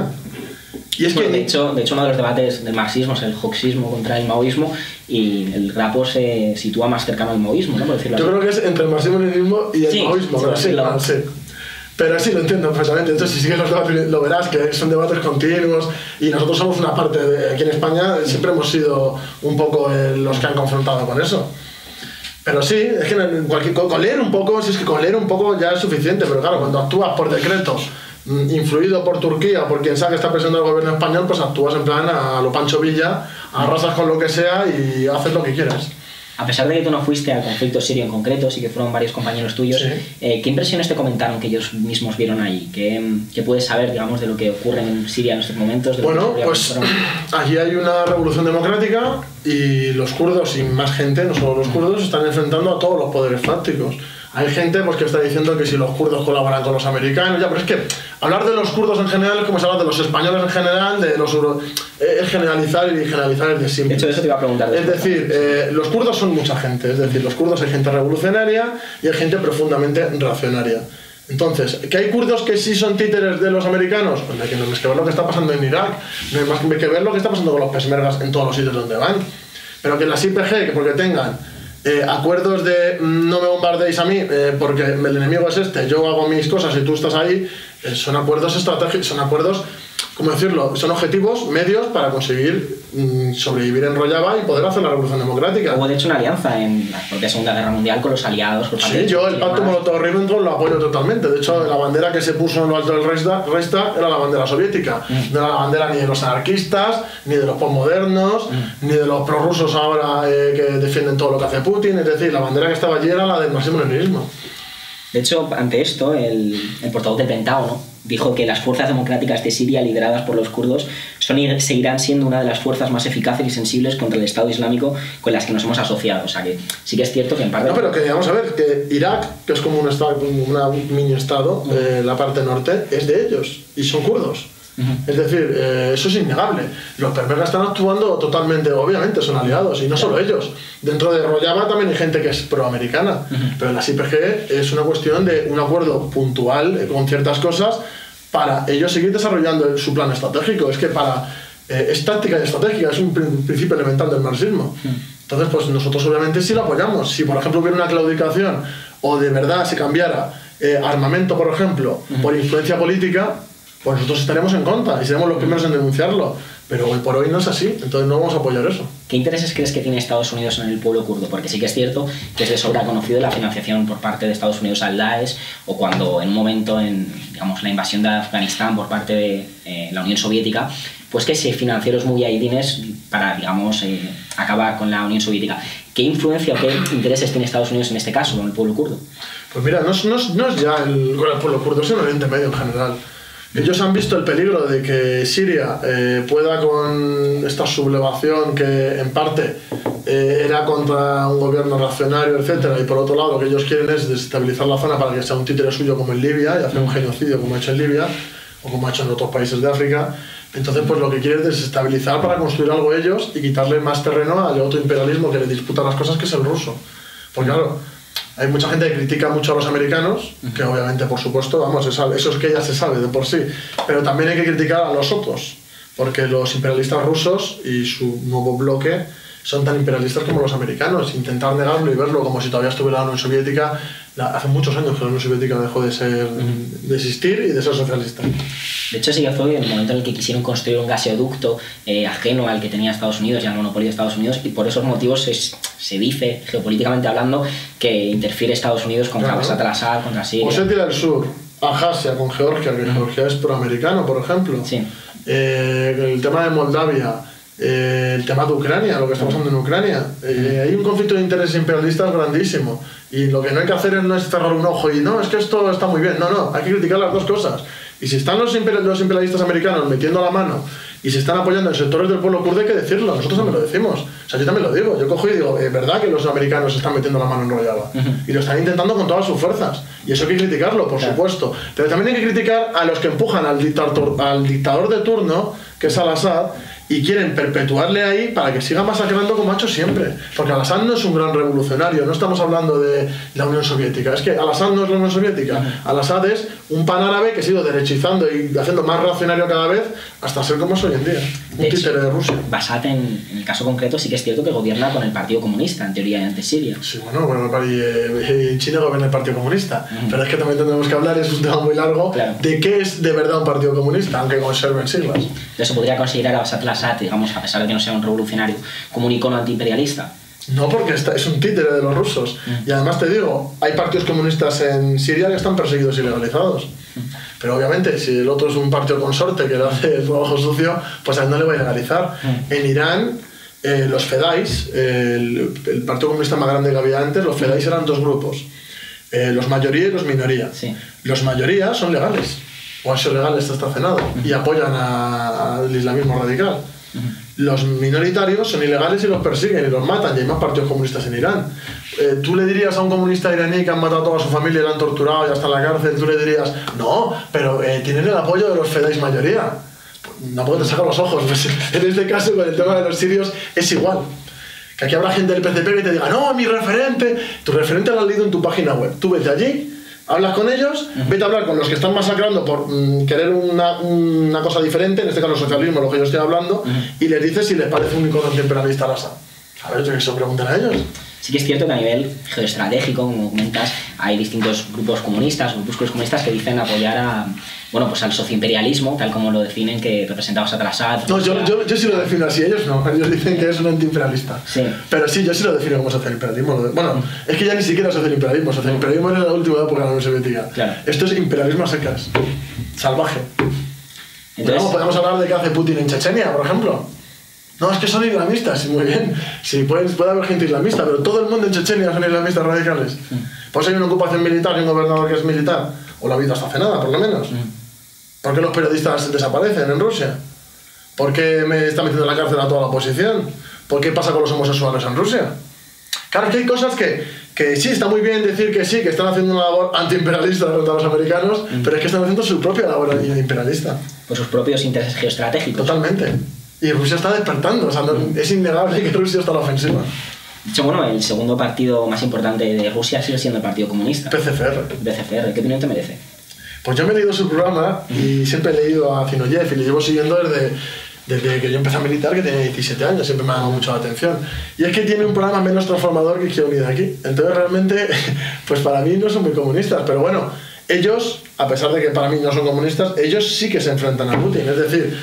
Y es bueno, que de hecho uno de los debates del marxismo es el hoxismo contra el maoísmo, y el Grapo se sitúa más cercano al maoísmo, ¿no? Por decirlo así. Yo creo que es entre el marxismo-leninismo y el maoísmo, pero sí, claro, sí. Pero sí, lo entiendo perfectamente. Entonces, si sigues los debates, lo verás, que son debates continuos y nosotros somos una parte de... Aquí en España siempre hemos sido un poco los que han confrontado con eso. Pero sí, es que con leer un poco, si es que con leer un poco ya es suficiente, pero claro, cuando actúas por decreto, influido por Turquía, por quien sabe que está presionando el gobierno español, pues actúas en plan a lo Pancho Villa, arrasas con lo que sea y haces lo que quieras. A pesar de que tú no fuiste al conflicto sirio en concreto, sí que fueron varios compañeros tuyos, sí. ¿Qué impresiones te comentaron que ellos mismos vieron ahí? ¿Qué puedes saber, digamos, de lo que ocurre en Siria en estos momentos? Bueno, pues allí hay una revolución democrática y los kurdos y más gente, no solo los kurdos, están enfrentando a todos los poderes fácticos. Hay gente pues, que está diciendo que si los kurdos colaboran con los americanos, ya, pero es que hablar de los kurdos en general es como se habla de los españoles en general, de los es generalizar y generalizar es de siempre. De hecho, eso te iba a preguntar. Es decir, los kurdos son mucha gente, es decir, los kurdos hay gente revolucionaria y hay gente profundamente reaccionaria. Entonces, ¿que hay kurdos que sí son títeres de los americanos? Pues no hay que ver lo que está pasando en Irak, no hay más que ver lo que está pasando con los peshmergas en todos los sitios donde van. Pero que las IPG, que porque tengan acuerdos de no me bombardeéis a mí porque el enemigo es este, yo hago mis cosas y tú estás ahí, son acuerdos estratégicos, son acuerdos, ¿cómo decirlo? Son objetivos, medios para conseguir sobrevivir en Rojava y poder hacer la revolución democrática. Hubo de hecho una alianza en la propia Segunda Guerra Mundial con los aliados. Sí, yo el pacto Molotov-Ribbentrop lo apoyo totalmente. De hecho, la bandera que se puso en lo alto del Reichstag era la bandera soviética. No era la bandera ni de los anarquistas, ni de los postmodernos, ni de los prorrusos ahora que defienden todo lo que hace Putin. Es decir, la bandera que estaba allí era la del marxismo-leninismo. De hecho, ante esto, el portavoz del Pentágono dijo que las fuerzas democráticas de Siria, lideradas por los kurdos, son y seguirán siendo una de las fuerzas más eficaces y sensibles contra el Estado Islámico con las que nos hemos asociado. O sea que sí que es cierto que en parte... No, pero que vamos a ver, que Irak, que es como un mini-estado, la parte norte, es de ellos, y son kurdos. Es decir, eso es innegable. Los peshmergas están actuando totalmente, obviamente son aliados, y no solo ellos. Dentro de Rojava también hay gente que es proamericana, pero en las IPG es una cuestión de un acuerdo puntual con ciertas cosas para ellos seguir desarrollando su plan estratégico. Es que es táctica y estratégica, es un principio elemental del marxismo. Entonces, pues nosotros obviamente sí lo apoyamos. Si, por ejemplo, hubiera una claudicación o de verdad se cambiara armamento, por ejemplo, por influencia política, pues nosotros estaremos en contra y seremos los primeros en denunciarlo. Pero hoy por hoy no es así, entonces no vamos a apoyar eso. ¿Qué intereses crees que tiene Estados Unidos en el pueblo kurdo? Porque sí que es cierto que es de sobra conocido la financiación por parte de Estados Unidos al Daesh, o cuando en un momento en la invasión de Afganistán por parte de la Unión Soviética, pues que se financió los mujahidines para, acabar con la Unión Soviética. ¿Qué influencia o qué intereses tiene Estados Unidos en este caso con el pueblo kurdo? Pues mira, no es ya con el pueblo kurdo, es en Oriente Medio en general. Ellos han visto el peligro de que Siria pueda, con esta sublevación que en parte era contra un gobierno reaccionario, etcétera, y por otro lado lo que ellos quieren es desestabilizar la zona para que sea un títere suyo como en Libia y hacer un genocidio como ha hecho en Libia o como ha hecho en otros países de África. Entonces, pues lo que quieren es desestabilizar para construir algo ellos y quitarle más terreno al otro imperialismo que le disputa las cosas, que es el ruso. Porque claro, hay mucha gente que critica mucho a los americanos, que obviamente, por supuesto, vamos, eso es que ya se sabe de por sí, pero también hay que criticar a los otros, porque los imperialistas rusos y su nuevo bloque son tan imperialistas como los americanos. Intentar negarlo y verlo como si todavía estuviera la Unión Soviética, hace muchos años que la Unión Soviética dejó de existir y de ser socialista. De hecho, sí que fue en el momento en el que quisieron construir un gasoducto ajeno al que tenía Estados Unidos y al monopolio de Estados Unidos, y por esos motivos se dice, geopolíticamente hablando, que interfiere Estados Unidos contra Bashar al-Assad, contra Siria. Osetia del Sur, Abjasia con Georgia, que Georgia es proamericano, por ejemplo. Sí. El tema de Moldavia, el tema de Ucrania, lo que está pasando en Ucrania. Hay un conflicto de intereses imperialistas grandísimo, y lo que no hay que hacer no es cerrar un ojo y no, es que esto está muy bien. No, hay que criticar las dos cosas. Y si están los imperialistas americanos metiendo la mano y se están apoyando en sectores del pueblo kurdo, hay que decirlo. Nosotros también lo decimos. O sea, yo también lo digo. Yo cojo y digo, es verdad que los americanos están metiendo la mano en Rojava. Y lo están intentando con todas sus fuerzas. Y eso hay que criticarlo, por supuesto. Pero también hay que criticar a los que empujan al dictador de turno, que es Al-Assad, y quieren perpetuarle ahí para que siga masacrando como ha hecho siempre. Porque Al-Assad no es un gran revolucionario, no estamos hablando de la Unión Soviética. Es que Al-Assad no es la Unión Soviética. Al-Assad es un panárabe que se ha ido derechizando y haciendo más reaccionario cada vez hasta ser como es hoy en día. Un títere de Rusia. Bashar, en el caso concreto, sí que es cierto que gobierna con el Partido Comunista, en teoría, ante Siria. Sí, bueno, en China gobierna el Partido Comunista. Pero es que también tendremos que hablar, es un tema muy largo, de qué es de verdad un Partido Comunista, aunque conserven siglas. ¿Se podría considerar a Bashar al-Assad, digamos, a pesar de que no sea un revolucionario, como un icono antiimperialista? No, porque es un títere de los rusos. Y además te digo, hay partidos comunistas en Siria que están perseguidos y legalizados. Pero obviamente, si el otro es un partido consorte que le hace el trabajo sucio, pues a él no le va a legalizar. En Irán, los Fedais, el partido comunista más grande que había antes, los Fedais eran dos grupos. Los mayoría y los minoría. Sí. Los mayoría son legales, o han sido legales hasta hace nada, y apoyan al islamismo radical. Los minoritarios son ilegales y los persiguen y los matan, y hay más partidos comunistas en Irán. Tú le dirías a un comunista iraní que han matado a toda su familia y le han torturado y hasta en la cárcel, tú le dirías, no, pero tienen el apoyo de los Fedais mayoría. No puedo te sacar los ojos. Pues, en este caso, con el tema de los sirios, es igual. Que aquí habrá gente del PCP que te diga, no, mi referente, tu referente lo has leído en tu página web. Tú vete allí, hablas con ellos, vete a hablar con los que están masacrando por querer una cosa diferente, en este caso el socialismo, lo que yo estoy hablando, y les dices si les parece un icono antiimperialista Al-Assad. A ver, yo que se lo pregunten a ellos. Sí que es cierto que a nivel geoestratégico, como comentas, hay distintos grupos comunistas, grupúsculos comunistas que dicen apoyar pues al socioimperialismo, tal como lo definen, que representa Bashar al-Assad. No, yo sí lo defino así, ellos no, ellos dicen que es un antiimperialista. Sí. Pero sí, yo sí lo defino como socioimperialismo. Bueno, es que ya ni siquiera socioimperialismo era la última época de la Unión Soviética. Claro. Esto es imperialismo a secas, salvaje. Entonces, podemos hablar de qué hace Putin en Chechenia, por ejemplo. No, es que son islamistas, muy bien. Sí, puede haber gente islamista, pero todo el mundo en Chechenia son islamistas radicales. Pues hay una ocupación militar y un gobernador que es militar, o la ha habido hasta hace nada, por lo menos. ¿Por qué los periodistas desaparecen en Rusia? ¿Por qué me está metiendo en la cárcel a toda la oposición? ¿Por qué pasa con los homosexuales en Rusia? Claro, que hay cosas que sí, está muy bien decir que sí, que están haciendo una labor antiimperialista contra los americanos, pero es que están haciendo su propia labor imperialista. Por sus propios intereses geoestratégicos. Totalmente. Y Rusia está despertando, o sea, es innegable que Rusia está a la ofensiva. De hecho, bueno, el segundo partido más importante de Rusia sigue siendo el Partido Comunista. PCFR. ¿Qué opinión te merece? Pues yo me he leído su programa y siempre he leído a Zinoyev y le llevo siguiendo desde que yo empecé a militar, que tenía 17 años, siempre me ha dado mucho la atención. Y es que tiene un programa menos transformador que Izquierda Unida aquí. Entonces realmente, pues para mí no son muy comunistas, pero bueno, ellos, a pesar de que para mí no son comunistas, ellos sí que se enfrentan a Putin, es decir,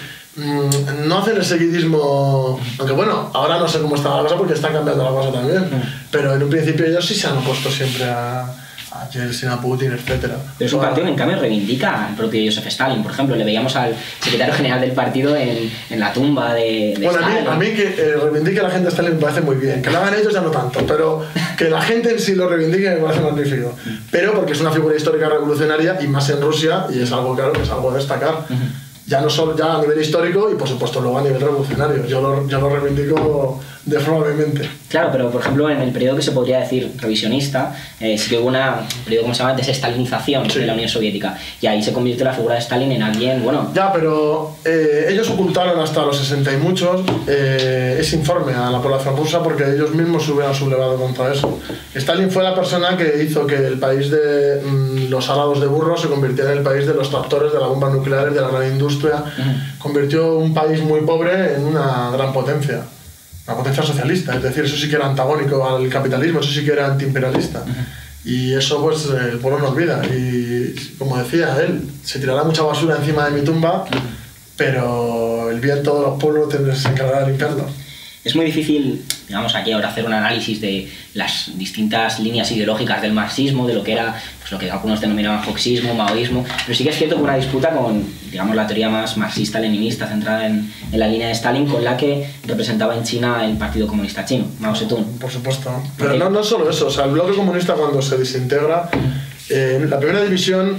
no hacen el seguidismo, aunque bueno, ahora no sé cómo está la cosa porque está cambiando la cosa también, pero en un principio ellos sí se han opuesto siempre a a Yeltsin, a Putin, etc. Pero es un partido que en cambio reivindica al propio Joseph Stalin, por ejemplo. Le veíamos al secretario general del partido en la tumba de Stalin. A mí que reivindique a la gente de Stalin me parece muy bien. Que lo hagan ellos ya no tanto, pero que la gente en sí lo reivindique me parece magnífico. Pero porque es una figura histórica revolucionaria y más en Rusia, y es algo, claro, que es algo a destacar. Ya no solo ya a nivel histórico y por supuesto luego a nivel revolucionario. Yo lo reivindico de forma vehemente. Claro, pero por ejemplo en el periodo que se podría decir revisionista, sí que hubo un periodo, ¿cómo se llama?, desestalinización de la Unión Soviética, y ahí se convirtió la figura de Stalin en alguien, bueno... Ya, pero ellos ocultaron hasta los 60 y muchos ese informe a la población rusa porque ellos mismos se hubieran sublevado contra eso. Stalin fue la persona que hizo que el país de los arados de burro se convirtiera en el país de los tractores, de las bombas nucleares, de la gran industria. Convirtió un país muy pobre en una gran potencia. Una potencia socialista, es decir, eso sí que era antagónico al capitalismo, eso sí que era antiimperialista. Y eso pues el pueblo no olvida. Y como decía él, se tirará mucha basura encima de mi tumba, pero el viento de los pueblos se encargará de limpiarlo. Es muy difícil, digamos, aquí ahora hacer un análisis de las distintas líneas ideológicas del marxismo, de lo que era, pues lo que algunos denominaban foxismo, maoísmo, pero sí que es cierto que una disputa con, digamos, la teoría más marxista-leninista centrada en la línea de Stalin, con la que representaba en China el Partido Comunista Chino, Mao Zedong. Por supuesto. Pero no solo eso, o sea, el bloque comunista cuando se desintegra, la primera división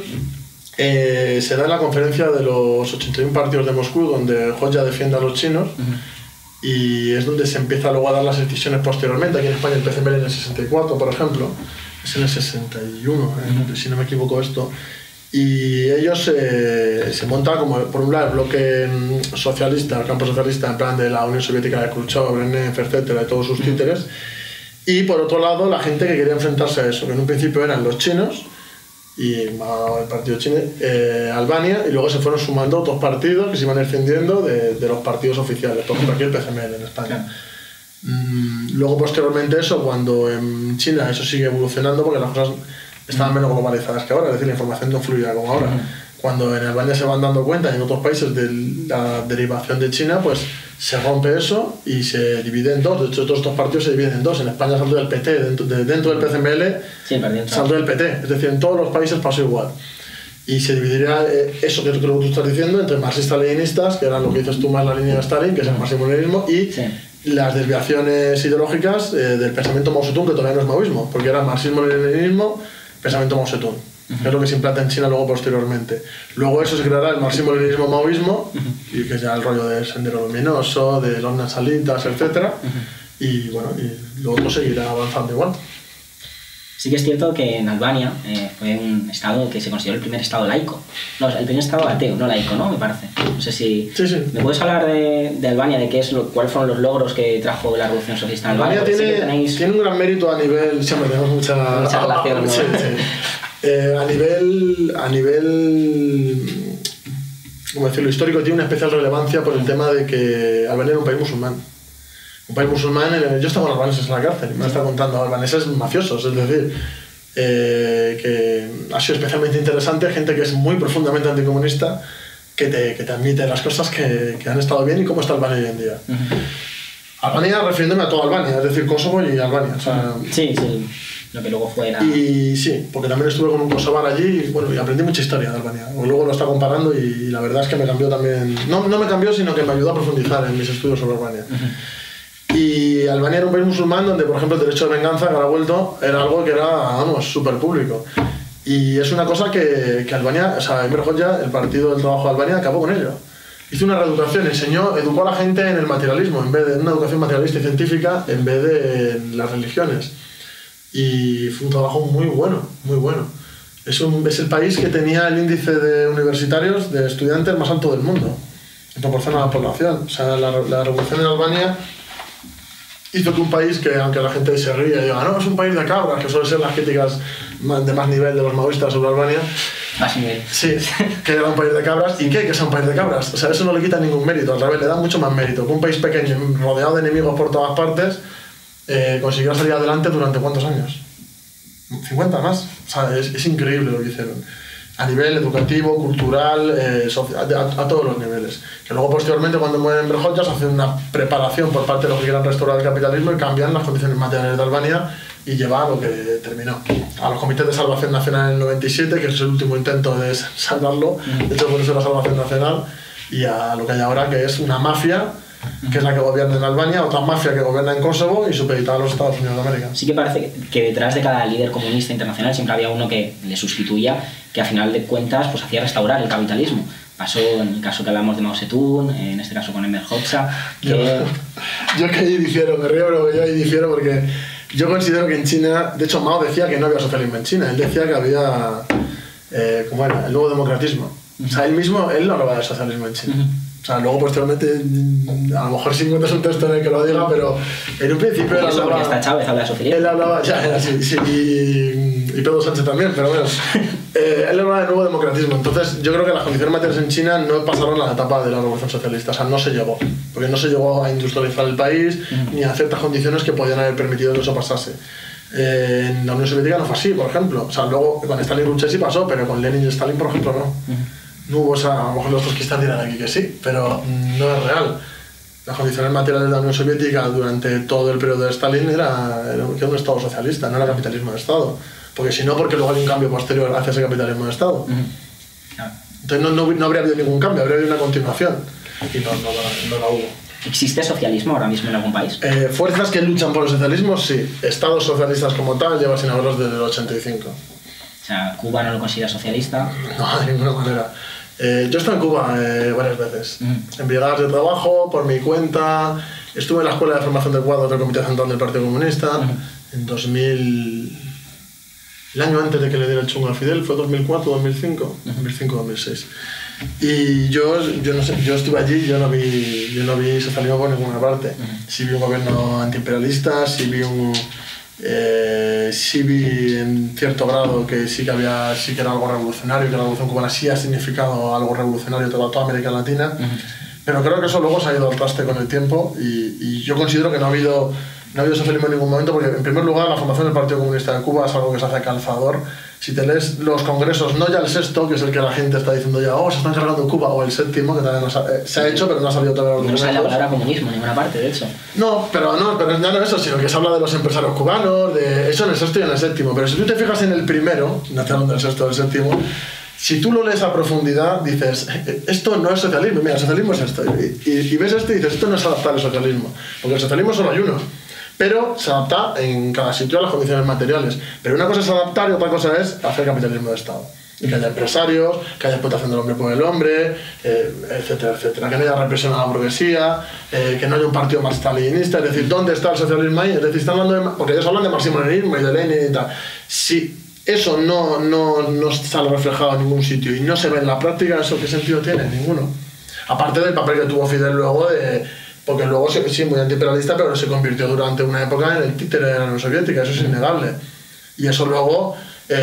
se da en la conferencia de los 81 partidos de Moscú, donde Hoxha defiende a los chinos. Y es donde se empieza luego a dar las decisiones posteriormente. Aquí en España el PCML en el 64, por ejemplo, es en el 61, si no me equivoco esto. Y ellos se montan como, por un lado, el bloque socialista, el campo socialista, en plan de la Unión Soviética de Khrushchev, Brezhnev, etcétera, de todos sus títeres. Y por otro lado, la gente que quería enfrentarse a eso, que en un principio eran los chinos, y el partido chino, Albania, y luego se fueron sumando otros partidos que se iban extendiendo de los partidos oficiales, por ejemplo aquí el PCML en España. Luego posteriormente eso, cuando en China eso sigue evolucionando porque las cosas estaban menos globalizadas que ahora, es decir, la información no fluía como ahora. Cuando en Albania se van dando cuenta y en otros países de la derivación de China, pues se rompe eso y se divide en dos. De hecho, todos estos partidos se dividen en dos. En España saldrá el PT, dentro del PCML saldrá el PT. Es decir, en todos los países pasó igual. Y se dividiría eso que tú estás diciendo entre marxistas-leninistas, que eran lo que dices tú más la línea de Stalin, que es el marxismo-leninismo, y las desviaciones ideológicas del pensamiento Mao Zedong, que todavía no es maoísmo, porque era marxismo-leninismo, pensamiento Mao Zedong. Que es lo que se implanta en China luego posteriormente. Luego eso se creará el marxismo-leninismo maoísmo, y que es ya el rollo del sendero luminoso, de los nasalitas, etc. Y bueno, y luego pues seguirá avanzando igual. Sí que es cierto que en Albania fue un estado que se consideró el primer estado laico. No, el primer estado ateo, no laico, ¿no? Me parece. No sé si... Sí. ¿Me puedes hablar de Albania, de cuáles fueron los logros que trajo la revolución socialista en Albania? Tiene un gran mérito a nivel... Siempre tenemos mucha relación, ¿no? Sí. A nivel ¿cómo decirlo?, histórico, tiene una especial relevancia por el tema de que Albania era un país musulmán. Un país musulmán, yo estaba con albaneses en la cárcel y me está contando albaneses mafiosos, es decir, que ha sido especialmente interesante, gente que es muy profundamente anticomunista, que te admite las cosas que han estado bien y cómo está Albania hoy en día. Albania, refiriéndome a toda Albania, es decir, Kosovo y Albania. O sea, sí. Lo que luego fue Y sí, porque también estuve con un kosovar allí y, bueno, y aprendí mucha historia de Albania. Luego lo está comparando y la verdad es que me cambió también... No me cambió, sino que me ayudó a profundizar en mis estudios sobre Albania. Y Albania era un país musulmán donde, por ejemplo, el derecho de venganza, que ahora ha vuelto, era algo que era, vamos, súper público. Y es una cosa que Albania, o sea, Enver Hoxha, el Partido del Trabajo de Albania, acabó con ello. Hizo una reeducación, educó a la gente en el materialismo, en vez de una educación materialista y científica, en vez de en las religiones. Y fue un trabajo muy bueno, muy bueno. Es el país que tenía el índice de universitarios, de estudiantes más alto del mundo, en proporción a la población. O sea, la revolución en Albania hizo que un país que, aunque la gente se ríe y diga, no, es un país de cabras, que suelen ser las críticas de más nivel de los maoístas sobre Albania. Más nivel. Sí, que era un país de cabras. ¿Y qué? Que sea un país de cabras. O sea, eso no le quita ningún mérito, al revés, le da mucho más mérito. Que un país pequeño, rodeado de enemigos por todas partes, consiguió salir adelante durante ¿cuántos años? 50 más. O sea, es increíble lo que hicieron. A nivel educativo, cultural, a todos los niveles. Que luego posteriormente cuando muere Enver Hoxha se hace una preparación por parte de los que quieran restaurar el capitalismo y cambian las condiciones materiales de Albania y lleva a lo que terminó. A los comités de salvación nacional en el 97, que es el último intento de salvarlo, de hecho por eso la salvación nacional, y a lo que hay ahora, que es una mafia, que es la que gobierna en Albania, otra mafia que gobierna en Kosovo y supeditada a los Estados Unidos de América. Sí que parece que detrás de cada líder comunista internacional siempre había uno que le sustituía, que a final de cuentas pues hacía restaurar el capitalismo. Pasó en el caso que hablamos de Mao Zedong, en este caso con Enver Hoxha. Yo que ahí difiero, me río, pero yo ahí difiero porque yo considero que en China, de hecho Mao decía que no había socialismo en China, él decía que había, ¿cómo era? El nuevo democratismo. O sea, él no hablaba de socialismo en China. O sea, luego posteriormente, a lo mejor sí encuentras un texto en el que lo diga, pero en un principio él hablaba... Porque está Chávez habla de socialismo. Él hablaba, ya, sí, y Pedro Sánchez también, pero bueno. Él hablaba de nuevo democratismo. Entonces, yo creo que las condiciones materiales en China no pasaron a la etapa de la revolución socialista. O sea, no se llegó. Porque no se llegó a industrializar el país, ni a ciertas condiciones que podían haber permitido que eso pasase. En la Unión Soviética no fue así, por ejemplo. O sea, luego con Stalin y Khrushchev sí pasó, pero con Lenin y Stalin, por ejemplo, no. No hubo, o sea, a lo mejor los trotskistas dirán aquí que sí, pero no es real. Las condiciones materiales de la Unión Soviética durante todo el periodo de Stalin era un Estado socialista, no era capitalismo de Estado. Porque si no, porque luego hay un cambio posterior hacia ese capitalismo de Estado. Entonces no habría habido ningún cambio, habría habido una continuación. Y no la hubo. ¿Existe socialismo ahora mismo en algún país? Fuerzas que luchan por el socialismo, sí. Estados socialistas como tal lleva sin haberlos desde el 85. O sea, ¿Cuba no lo considera socialista? No, de ninguna manera. Yo he estado en Cuba varias veces, en brigadas de trabajo, por mi cuenta. Estuve en la Escuela de Formación de Cuadros del Comité Central del Partido Comunista en 2000... El año antes de que le diera el chungo a Fidel, ¿fue 2004 o 2005? 2005-2006. Y yo no sé, yo estuve allí, yo no vi socialismo por ninguna parte. Sí vi un gobierno antiimperialista, sí vi en cierto grado que sí que era algo revolucionario, que la revolución cubana sí ha significado algo revolucionario en toda América Latina, pero creo que eso luego se ha ido al traste con el tiempo y yo considero que no ha habido socialismo en ningún momento, porque en primer lugar la formación del Partido Comunista de Cuba es algo que se hace calzador. Si te lees los congresos, no ya el sexto, que es el que la gente está diciendo ya, se están cargando Cuba, o el séptimo, que también se ha hecho, pero no ha salido todavía los documentos. No sale la palabra comunismo en ninguna parte, de hecho. No, pero ya no eso, sino que se habla de los empresarios cubanos, de eso en el sexto y en el séptimo. Pero si tú te fijas en el primero, no te hablan del sexto o del séptimo, si tú lo lees a profundidad, dices, esto no es socialismo, mira, el socialismo es esto. Y ves esto y dices, esto no es adaptar al socialismo, porque el socialismo solo hay uno. Pero se adapta en cada sitio a las condiciones materiales. Pero una cosa es adaptar y otra cosa es hacer capitalismo de Estado. Y que haya empresarios, que haya explotación del hombre por el hombre, etcétera, etcétera. Que no haya represión a la burguesía, que no haya un partido marxista-leninista. Es decir, ¿dónde está el socialismo ahí? Es decir, están hablando porque ellos hablan de marxismo-leninismo y de Lenin y tal. Si eso no sale reflejado en ningún sitio y no se ve en la práctica, ¿eso qué sentido tiene? Ninguno. Aparte del papel que tuvo Fidel luego porque luego sí, muy antiimperialista, pero se convirtió durante una época en el títere de la Unión Soviética, eso es innegable. Y eso luego,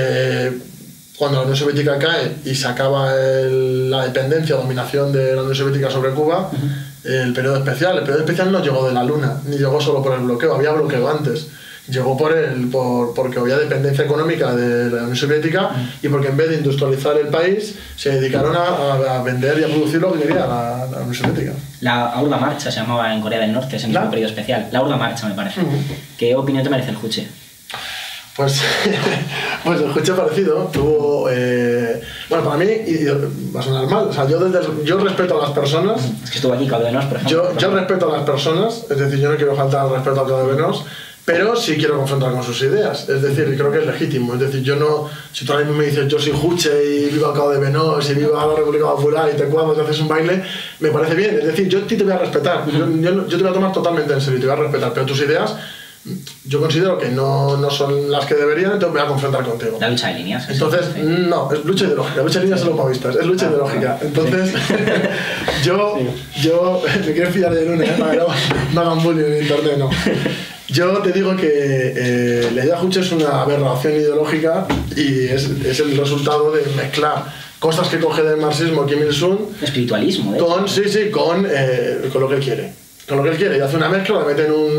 cuando la Unión Soviética cae y se acaba la dependencia o dominación de la Unión Soviética sobre Cuba, el periodo especial no llegó de la Luna, ni llegó solo por el bloqueo, había bloqueo antes. Llegó porque había dependencia económica de la Unión Soviética y porque en vez de industrializar el país se dedicaron a vender y a producir lo que quería la Unión Soviética. La Aurda Marcha se llamaba en Corea del Norte, ese mismo periodo especial. La Aurda Marcha, me parece. ¿Qué opinión te merece el Juche? Pues el Juche parecido tuvo... bueno, para mí, va a sonar mal, o sea, yo respeto a las personas. Es que estuvo aquí Caldevenos, por ejemplo. Yo respeto a las personas, es decir, yo no quiero faltar al respeto a Caldevenos, pero sí quiero confrontar con sus ideas, es decir, creo que es legítimo, es decir, yo no, si tú ahora mismo me dices yo soy Juche y vivo Cabo de Venós y vivo a la República Popular y te cuadras y haces un baile, me parece bien, es decir, yo a ti te voy a respetar, yo te voy a tomar totalmente en serio, te voy a respetar, pero tus ideas yo considero que no son las que deberían, entonces me voy a confrontar contigo. La lucha de líneas. Entonces, no, es lucha ideológica, la lucha de líneas son los pavistas, es lucha ideológica, entonces yo me quiero fiar de Luna, no hagan bullying en internet, no. Yo te digo que la idea Juche es una aberración ideológica y es el resultado de mezclar cosas que coge del marxismo Kim Il-sung, espiritualismo, con lo que él quiere. Con lo que él quiere, y hace una mezcla, la mete en un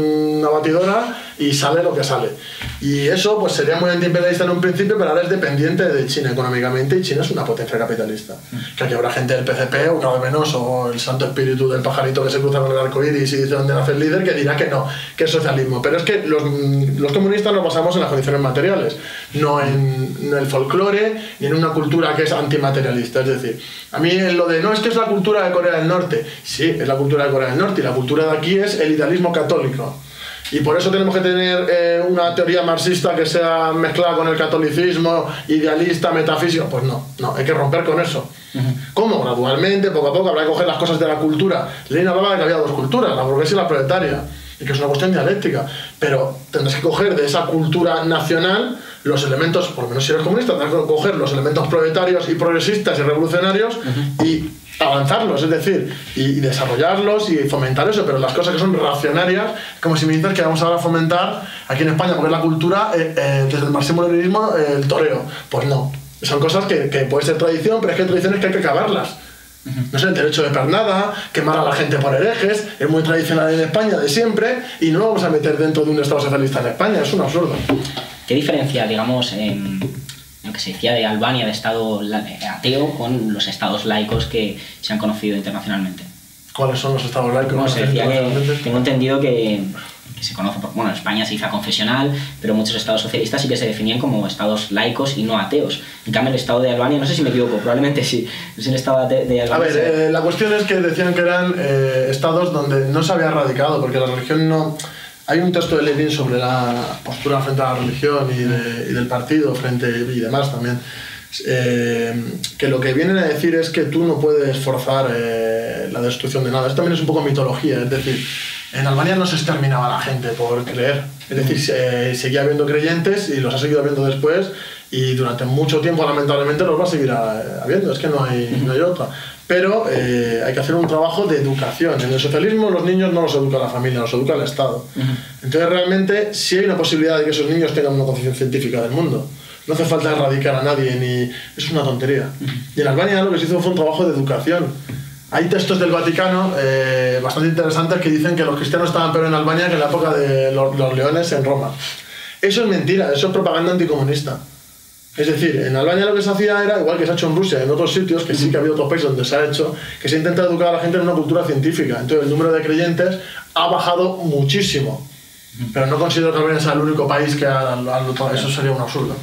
una batidora y sale lo que sale. Y eso pues sería muy antiimperialista en un principio, pero ahora es dependiente de China económicamente, y China es una potencia capitalista. Que aquí habrá gente del PCP, o cada vez menos, o el santo espíritu del pajarito que se cruza con el arco iris y dice dónde nace el líder, que dirá que no, que es socialismo. Pero es que los comunistas nos basamos en las condiciones materiales, no en el folclore ni en una cultura que es antimaterialista. Es decir, a mí lo de no, es que es la cultura de Corea del Norte, sí, es la cultura de Corea del Norte, y la cultura de aquí es el idealismo católico. Y por eso tenemos que tener una teoría marxista que sea mezclada con el catolicismo, idealista, metafísico. Pues no, hay que romper con eso. ¿Cómo? Gradualmente, poco a poco, habrá que coger las cosas de la cultura. Lenin hablaba de que había dos culturas, la burguesa y la proletaria, y que es una cuestión dialéctica. Pero tendrás que coger de esa cultura nacional los elementos, por lo menos si eres comunista, tendrás que coger los elementos proletarios y progresistas y revolucionarios y avanzarlos, es decir, y desarrollarlos y fomentar eso. Pero las cosas que son reaccionarias, como si me dices que vamos ahora a fomentar aquí en España, porque es la cultura, desde el marxismo-leninismo, el toreo. Pues no, son cosas que puede ser tradición, pero es que hay tradiciones que hay que acabarlas. No sé, el derecho de pernada, quemar a la gente por herejes, es muy tradicional en España de siempre, y no lo vamos a meter dentro de un Estado socialista en España, es un absurdo. ¿Qué diferencia, digamos, en lo que se decía de Albania, de Estado ateo, con los estados laicos que se han conocido internacionalmente? ¿Cuáles son los estados laicos? No, se decía que tengo entendido que se conoce, bueno, en España se hizo confesional, pero muchos estados socialistas sí que se definían como estados laicos y no ateos. En cambio, el estado de Albania, no sé si me equivoco, probablemente sí, es el estado de Albania. A ver, la cuestión es que decían que eran estados donde no se había erradicado, porque la religión no... Hay un texto de Lenin sobre la postura frente a la religión y del partido frente y demás también, que lo que vienen a decir es que tú no puedes forzar la destrucción de nada. Esto también es un poco mitología, es decir, en Albania no se exterminaba a la gente por creer, es decir, seguía habiendo creyentes y los ha seguido habiendo después, y durante mucho tiempo lamentablemente los va a seguir habiendo, es que no hay otra. Pero hay que hacer un trabajo de educación. En el socialismo los niños no los educa la familia, los educa el Estado. Entonces realmente sí hay una posibilidad de que esos niños tengan una concepción científica del mundo. No hace falta erradicar a nadie, ni... Eso es una tontería. Y en Albania lo que se hizo fue un trabajo de educación. Hay textos del Vaticano bastante interesantes que dicen que los cristianos estaban peor en Albania que en la época de los leones en Roma. Eso es mentira, eso es propaganda anticomunista. Es decir, en Albania lo que se hacía era, igual que se ha hecho en Rusia, en otros sitios, que sí que ha habido otros países donde se ha hecho, que se intenta educar a la gente en una cultura científica. Entonces el número de creyentes ha bajado muchísimo. Pero no considero que Albania sea el único país que ha luchado. Eso sería un absurdo.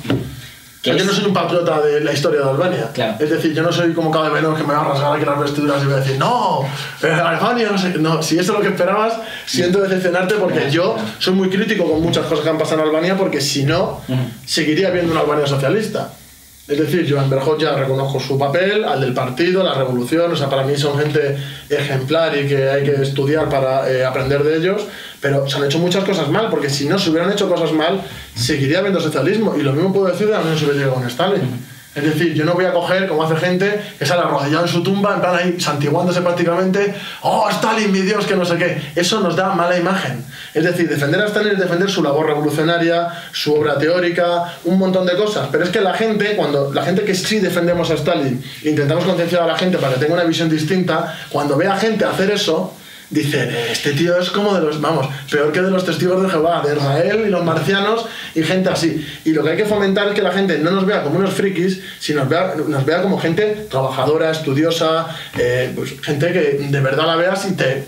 Yo no soy un patriota de la historia de Albania. Claro. Es decir, yo no soy como cada menos que me va a rasgar aquí las vestiduras y voy a decir no, Albania, no sé. No, si eso es lo que esperabas, siento decepcionarte, porque yo soy muy crítico con muchas cosas que han pasado en Albania, porque si no, seguiría viendo una Albania socialista. Es decir, yo en Berhot ya reconozco su papel, al del partido, la revolución, o sea, para mí son gente ejemplar y que hay que estudiar para aprender de ellos, pero se han hecho muchas cosas mal, porque si no se hubieran hecho cosas mal, seguiría habiendo socialismo, y lo mismo puedo decir de la Unión Soviética con Stalin. Es decir, yo no voy a coger, como hace gente, que sale arrodillado en su tumba, en plan ahí, santiguándose prácticamente, ¡oh, Stalin, mi Dios, que no sé qué! Eso nos da mala imagen. Es decir, defender a Stalin es defender su labor revolucionaria, su obra teórica, un montón de cosas. Pero es que la gente, cuando la gente que sí defendemos a Stalin, intentamos concienciar a la gente para que tenga una visión distinta, cuando ve a gente hacer eso, dicen, este tío es como de los, vamos, peor que de los testigos de Jehová, de Israel y los marcianos y gente así. Y lo que hay que fomentar es que la gente no nos vea como unos frikis, sino nos vea como gente trabajadora, estudiosa, pues gente que de verdad la veas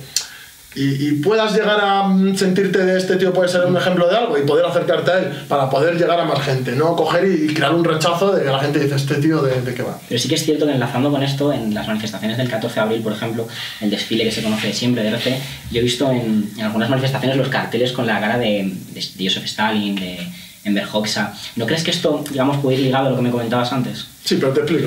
y puedas llegar a sentirte de este tío, puede ser un ejemplo de algo, y poder acercarte a él para poder llegar a más gente, no coger y crear un rechazo de que la gente dice, este tío de qué va. Pero sí que es cierto que, enlazando con esto, en las manifestaciones del 14 de abril, por ejemplo, el desfile que se conoce siempre de RC, yo he visto en algunas manifestaciones los carteles con la cara de Joseph Stalin, de Enver Hoxha. ¿No crees que esto, digamos, puede ir ligado a lo que me comentabas antes? Sí, pero te explico.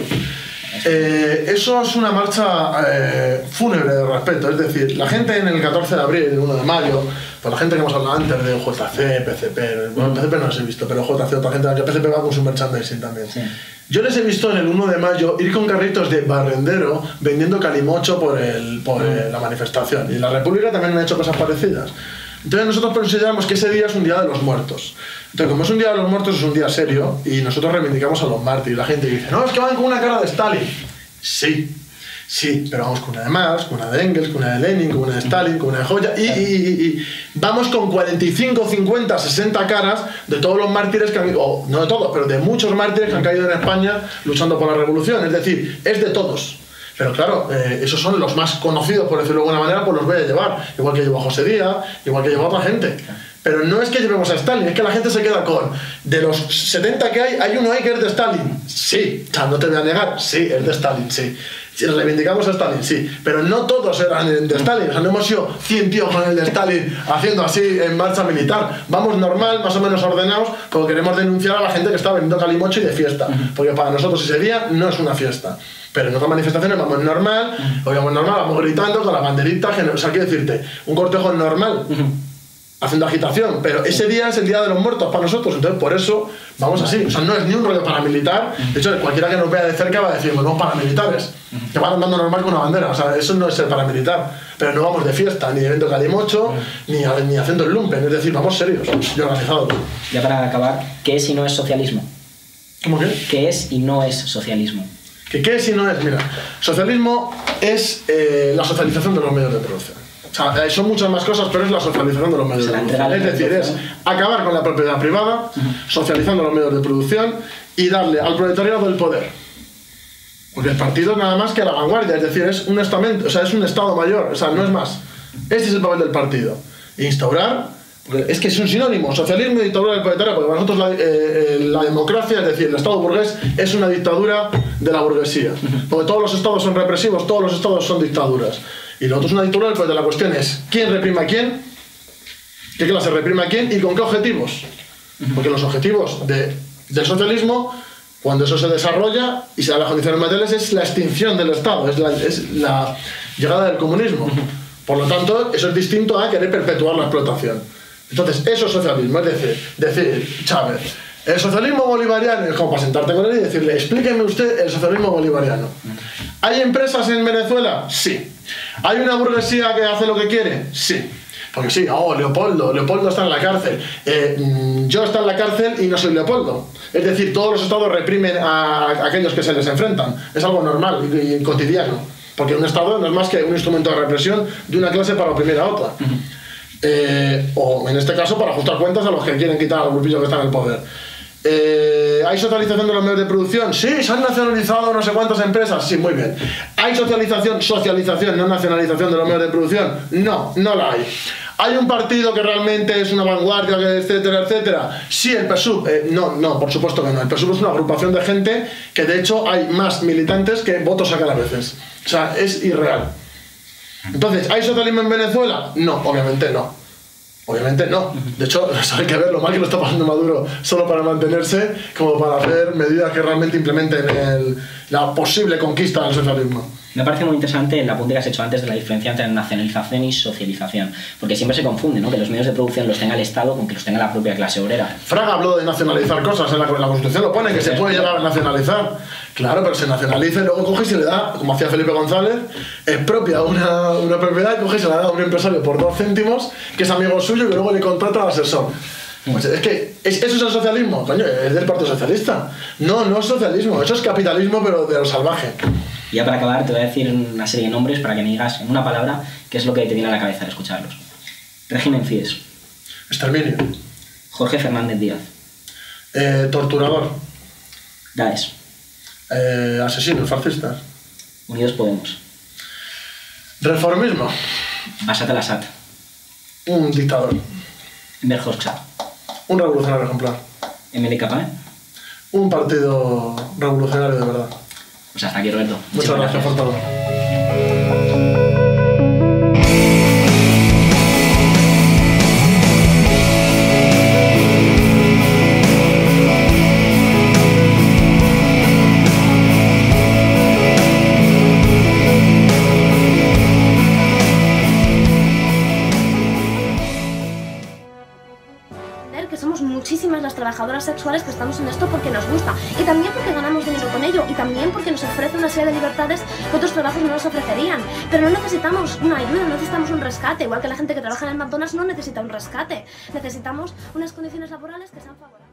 Eso es una marcha fúnebre de respeto, es decir, la gente en el 14 de abril, el 1 de mayo, pues la gente que hemos hablado antes de JC, PCP, bueno, PCP no les he visto, pero JC, otra gente, que PCP va con su merchandising también. Sí. Yo les he visto en el 1 de mayo ir con carritos de barrendero vendiendo calimocho por la manifestación, y en la República también han hecho cosas parecidas. Entonces nosotros consideramos que ese día es un día de los muertos. Entonces, como es un día de los muertos, es un día serio, y nosotros reivindicamos a los mártires. La gente dice, no, es que van con una cara de Stalin. Sí, Sí, pero vamos con una de Marx, con una de Engels, con una de Lenin, con una de Stalin, con una de Joya y vamos con 45, 50, 60 caras de todos los mártires que han, o no de todos, pero de muchos mártires que han caído en España luchando por la revolución. Es decir, es de todos. Pero claro, esos son los más conocidos, por decirlo de alguna manera, pues los voy a llevar. Igual que llevo a José Díaz, igual que llevo a otra gente. Pero no es que llevemos a Stalin, es que la gente se queda con... De los 70 que hay uno ahí que es de Stalin. Sí, o sea, no te voy a negar, sí, es de Stalin, sí. Si reivindicamos a Stalin, sí, pero no todos eran de Stalin, o sea, no hemos sido 100 tíos con el de Stalin haciendo así en marcha militar. Vamos normal, más o menos ordenados, porque queremos denunciar a la gente que está vendiendo calimocho y de fiesta, porque para nosotros ese día no es una fiesta. Pero en otras manifestaciones vamos normal, vamos gritando con las banderitas, o sea, quiero decirte, un cortejo normal, haciendo agitación, pero ese día es el día de los muertos para nosotros, entonces por eso vamos así, o sea, no es ni un rollo paramilitar, de hecho cualquiera que nos vea de cerca va a decir, bueno, paramilitares, que van andando normal con una bandera, o sea, eso no es ser paramilitar, pero no vamos de fiesta, ni de evento calimocho, ni haciendo el lumpen, es decir, vamos serios y organizados. Ya para acabar, ¿qué es y no es socialismo? ¿Cómo qué? ¿Qué es y no es socialismo? ¿Qué es y no es? Mira, socialismo es la socialización de los medios de producción. O sea, son muchas más cosas, pero es la socialización de los medios de producción. Es decir, es acabar con la propiedad privada, socializando los medios de producción y darle al proletariado el poder. Porque el partido es nada más que la vanguardia, es decir, es un estamento, o sea, es un estado mayor, o sea, no es más. Este es el papel del partido. Instaurar, es que es un sinónimo, socialismo y dictadura del proletariado, porque para nosotros la democracia, es decir, el estado burgués, es una dictadura de la burguesía. Porque todos los estados son represivos, todos los estados son dictaduras. Y lo otro es una dictadura, pues la cuestión es ¿quién reprime a quién? ¿Qué clase reprime a quién? ¿Y con qué objetivos? Porque los objetivos del socialismo, cuando eso se desarrolla y se da las condiciones materiales, es la extinción del Estado, es la llegada del comunismo. Por lo tanto, eso es distinto a querer perpetuar la explotación. Entonces, eso es socialismo, es decir, Chávez, el socialismo bolivariano es como para sentarte con él y decirle, explíqueme usted el socialismo bolivariano. ¿Hay empresas en Venezuela? Sí. ¿Hay una burguesía que hace lo que quiere? Sí. Porque sí, Leopoldo está en la cárcel. Yo estoy en la cárcel y no soy Leopoldo. Es decir, todos los estados reprimen a aquellos que se les enfrentan. Es algo normal y cotidiano. Porque un estado no es más que un instrumento de represión de una clase para oprimir a otra. O en este caso para ajustar cuentas a los que quieren quitar a los grupillos que están en el poder. ¿Hay socialización de los medios de producción? Sí, se han nacionalizado no sé cuántas empresas. Sí, muy bien. ¿Hay socialización, no nacionalización de los medios de producción? No, no la hay. ¿Hay un partido que realmente es una vanguardia, etcétera, etcétera? Sí, el PSUV. No, por supuesto que no. El PSUV es una agrupación de gente que de hecho hay más militantes que votos sacan a veces. O sea, es irreal. Entonces, ¿hay socialismo en Venezuela? No, obviamente no. Obviamente no. De hecho, hay que ver lo mal que lo está pasando Maduro solo para mantenerse, como para hacer medidas que realmente implementen la posible conquista del socialismo. Me parece muy interesante el apunte que has hecho antes de la diferencia entre nacionalización y socialización, porque siempre se confunde, ¿no? Que los medios de producción los tenga el Estado con que los tenga la propia clase obrera. Fraga habló de nacionalizar cosas, en la Constitución lo pone, que se puede llegar a nacionalizar. Claro, pero se nacionaliza y luego coge y se le da, como hacía Felipe González, expropia una propiedad y coge y se la da a un empresario por 2 céntimos, que es amigo suyo y que luego le contrata al asesor. Pues es que eso es el socialismo, coño, es del Partido Socialista. No es socialismo, eso es capitalismo, pero de lo salvaje. Y ya para acabar te voy a decir una serie de nombres para que me digas en una palabra qué es lo que te viene a la cabeza al escucharlos. Régimen Fides. Exterminio. Jorge Fernández Díaz. Torturador. Daesh. Asesinos, fascistas. Unidos Podemos. Reformismo. Bashar al-Assad. Un dictador. Enver Hoxha. Un revolucionario ejemplar. MLKP. Un partido revolucionario de verdad. Pues hasta aquí, Roberto. Muchas gracias por todo. Las trabajadoras sexuales que estamos en esto porque nos gusta y también porque ganamos dinero con ello y también porque nos ofrece una serie de libertades que otros trabajos no nos ofrecerían, pero no necesitamos una ayuda, no necesitamos un rescate, igual que la gente que trabaja en el McDonald's no necesita un rescate, necesitamos unas condiciones laborales que sean favorables.